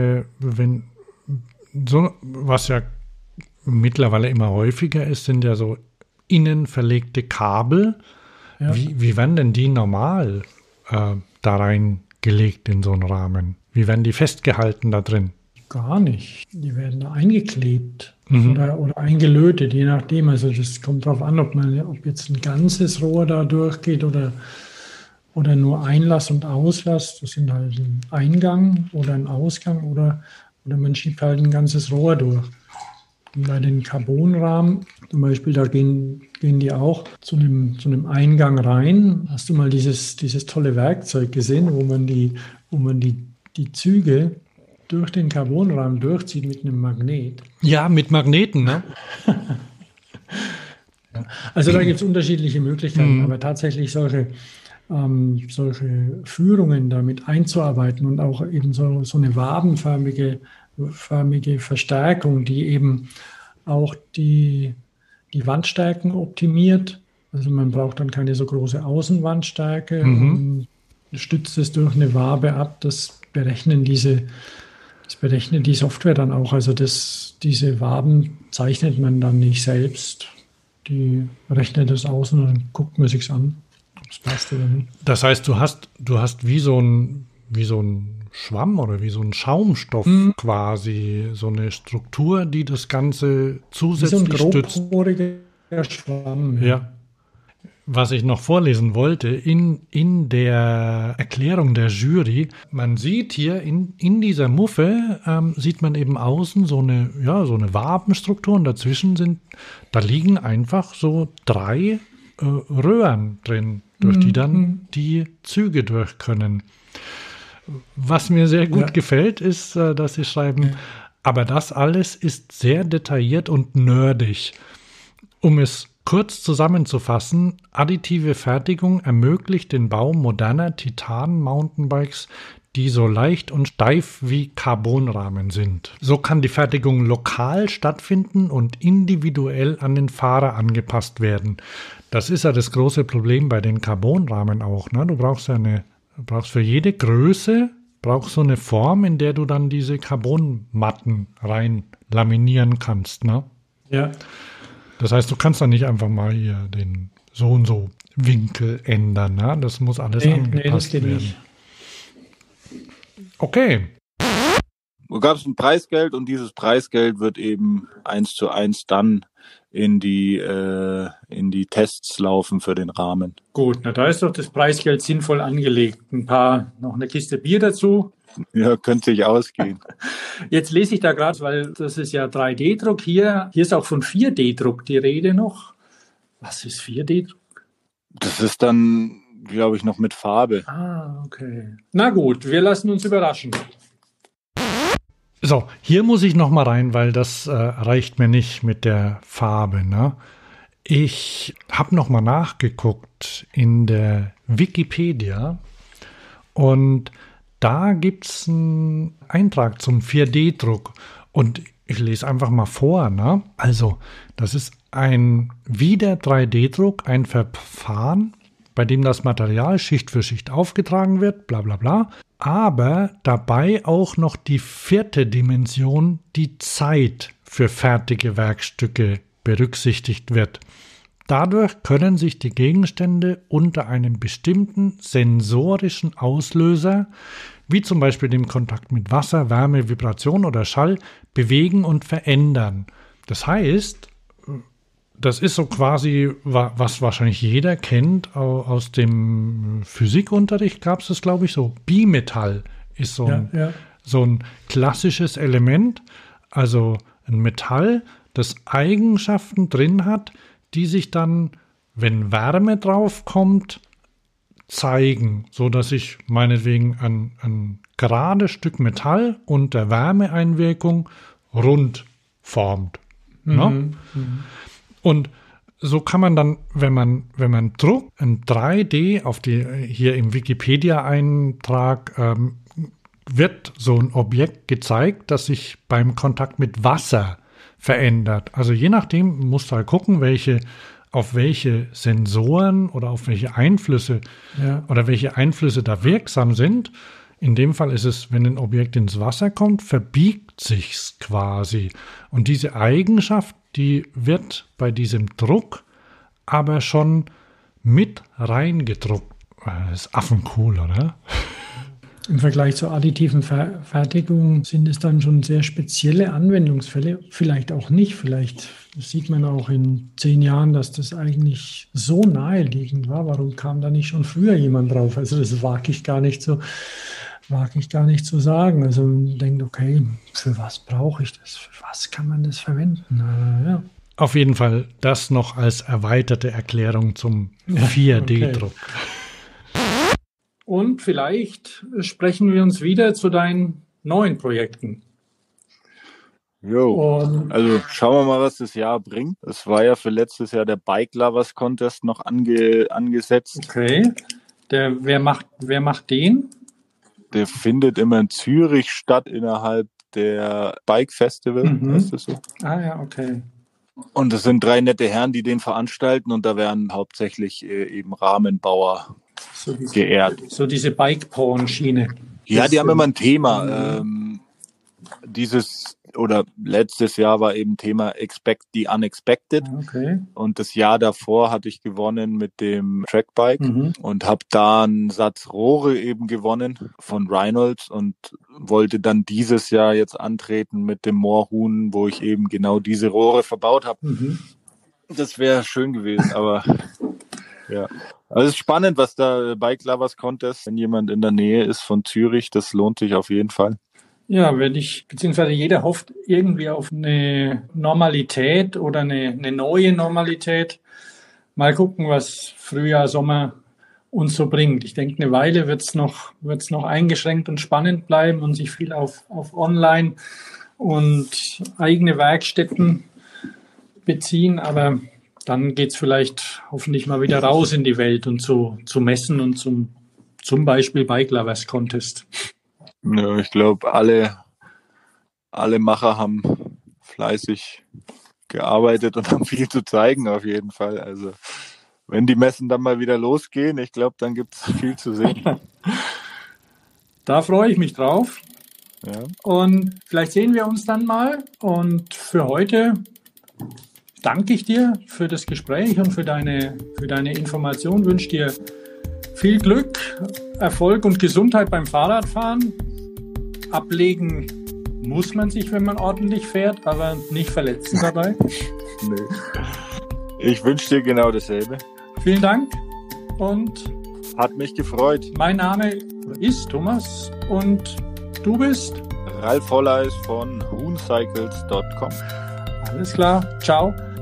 was ja mittlerweile immer häufiger ist, sind ja so innen verlegte Kabel. Ja. Wie werden denn die normal da reingelegt in so einen Rahmen? Wie werden die festgehalten da drin? Gar nicht. Die werden da eingeklebt oder eingelötet, je nachdem. Also das kommt darauf an, ob jetzt ein ganzes Rohr da durchgeht oder nur Einlass und Auslass. Das sind halt ein Eingang oder ein Ausgang oder man schiebt halt ein ganzes Rohr durch. Bei den Carbonrahmen zum Beispiel, da gehen die auch zu einem Eingang rein. Hast du mal dieses tolle Werkzeug gesehen, wo man die Züge durch den Carbonrahmen durchzieht mit einem Magnet? Ja, mit Magneten, ne? Also da gibt es unterschiedliche Möglichkeiten, aber tatsächlich solche Führungen damit einzuarbeiten und auch eben so eine wabenförmige Verstärkung, die eben auch die Wandstärken optimiert. Also man braucht dann keine so große Außenwandstärke und stützt es durch eine Wabe ab. Das berechnet die Software dann auch. Also diese Waben zeichnet man dann nicht selbst. Die rechnet es aus und dann guckt man sich's an, ob es passt oder nicht. Das heißt, du hast wie so ein Schwamm oder wie so ein Schaumstoff quasi, so eine Struktur, die das Ganze zusätzlich wie so ein stützt. grobporiger Schwamm. Ja. Was ich noch vorlesen wollte, in der Erklärung der Jury, man sieht hier in dieser Muffe, sieht man eben außen so eine Wabenstruktur und dazwischen da liegen einfach so 3 Röhren drin, durch die dann die Züge durch können. Was mir sehr gut gefällt, ist, dass sie schreiben, aber das alles ist sehr detailliert und nerdig. Um es kurz zusammenzufassen, additive Fertigung ermöglicht den Bau moderner Titan-Mountainbikes, die so leicht und steif wie Carbonrahmen sind. So kann die Fertigung lokal stattfinden und individuell an den Fahrer angepasst werden. Das ist ja das große Problem bei den Carbonrahmen auch, ne? Du brauchst für jede Größe so eine Form, in der du dann diese Carbonmatten rein laminieren kannst, ne? Ja. Das heißt, du kannst dann nicht einfach mal hier den so und so Winkel ändern, ne? Das muss alles angepasst werden. Nicht. Okay. Da gab es ein Preisgeld und dieses Preisgeld wird eben 1:1 dann in die Tests laufen für den Rahmen. Gut, na da ist doch das Preisgeld sinnvoll angelegt. Noch eine Kiste Bier dazu. Ja, könnte sich ausgehen. Jetzt lese ich da gerade, weil das ist ja 3D-Druck hier. Hier ist auch von 4D-Druck die Rede noch. Was ist 4D-Druck? Das ist dann, glaube ich, noch mit Farbe. Ah, okay. Na gut, wir lassen uns überraschen. So, hier muss ich noch mal rein, weil das reicht mir nicht mit der Farbe, ne? Ich habe noch mal nachgeguckt in der Wikipedia und da gibt es einen Eintrag zum 4D-Druck und ich lese einfach mal vor, ne? Also, das ist wie der 3D-Druck ein Verfahren, bei dem das Material Schicht für Schicht aufgetragen wird, bla bla bla, aber dabei auch noch die 4. Dimension, die Zeit für fertige Werkstücke berücksichtigt wird. Dadurch können sich die Gegenstände unter einem bestimmten sensorischen Auslöser, wie zum Beispiel dem Kontakt mit Wasser, Wärme, Vibration oder Schall, bewegen und verändern. Das heißt, das ist so quasi, was wahrscheinlich jeder kennt aus dem Physikunterricht, gab es das, glaube ich, so. Bimetall ist so ein klassisches Element, also ein Metall, das Eigenschaften drin hat, die sich dann, wenn Wärme draufkommt, zeigen, so dass sich meinetwegen ein gerades Stück Metall unter Wärmeeinwirkung rund formt. Ne? Und so kann man dann, wenn man druckt, ein 3D hier im Wikipedia-Eintrag wird so ein Objekt gezeigt, das sich beim Kontakt mit Wasser verändert. Also je nachdem musst du halt gucken, auf welche Sensoren oder auf welche Einflüsse oder welche Einflüsse da wirksam sind. In dem Fall ist es, wenn ein Objekt ins Wasser kommt, verbiegt sich's quasi. Und diese Eigenschaft, die wird bei diesem Druck aber schon mit reingedruckt. Das ist affencool, oder? Im Vergleich zur additiven Fertigung sind es dann schon sehr spezielle Anwendungsfälle. Vielleicht auch nicht. Vielleicht sieht man auch in 10 Jahren, dass das eigentlich so naheliegend war. Warum kam da nicht schon früher jemand drauf? Also das wage ich gar nicht so wage ich gar nicht zu sagen. Also man denkt, okay, für was brauche ich das? Für was kann man das verwenden? Aber ja. Auf jeden Fall das noch als erweiterte Erklärung zum 4D-Druck. Okay. Und vielleicht sprechen wir uns wieder zu deinen neuen Projekten. Also schauen wir mal, was das Jahr bringt. Es war ja für letztes Jahr der Bike Lovers Contest noch angesetzt. Okay. Wer macht den? Der findet immer in Zürich statt, innerhalb der Bike Festival. Ist das so? Ah ja, okay. Und es sind 3 nette Herren, die den veranstalten, und da werden hauptsächlich eben Rahmenbauer geehrt. So diese Bike-Porn-Schiene. Ja, die haben immer ein Thema. Letztes Jahr war eben Thema Expect the Unexpected. Okay. Und das Jahr davor hatte ich gewonnen mit dem Trackbike und habe da einen Satz Rohre eben gewonnen von Reynolds und wollte dann dieses Jahr jetzt antreten mit dem Moorhuhn, wo ich eben genau diese Rohre verbaut habe. Das wäre schön gewesen, aber ja. Also es ist spannend, was da Bike Lovers Contest, wenn jemand in der Nähe ist von Zürich, das lohnt sich auf jeden Fall. Ja, beziehungsweise jeder hofft irgendwie auf eine Normalität oder eine neue Normalität. Mal gucken, was Frühjahr, Sommer uns so bringt. Ich denke, eine Weile wird's noch eingeschränkt und spannend bleiben und sich viel auf Online und eigene Werkstätten beziehen. Aber dann geht's vielleicht hoffentlich mal wieder raus in die Welt und zu Messen und zum Beispiel Bike Lovers Contest. Ja, ich glaube, alle Macher haben fleißig gearbeitet und haben viel zu zeigen auf jeden Fall. Also wenn die Messen dann mal wieder losgehen, ich glaube, dann gibt es viel zu sehen. Da freue ich mich drauf. Ja. Und vielleicht sehen wir uns dann mal. Und für heute danke ich dir für das Gespräch und für deine Information. Wünsche dir viel Glück, Erfolg und Gesundheit beim Fahrradfahren. Ablegen muss man sich, wenn man ordentlich fährt, aber nicht verletzen dabei. Nee. Ich wünsche dir genau dasselbe. Vielen Dank und hat mich gefreut. Mein Name ist Thomas und du bist? Ralf Holleis von huhncycles.com. Alles klar. Ciao.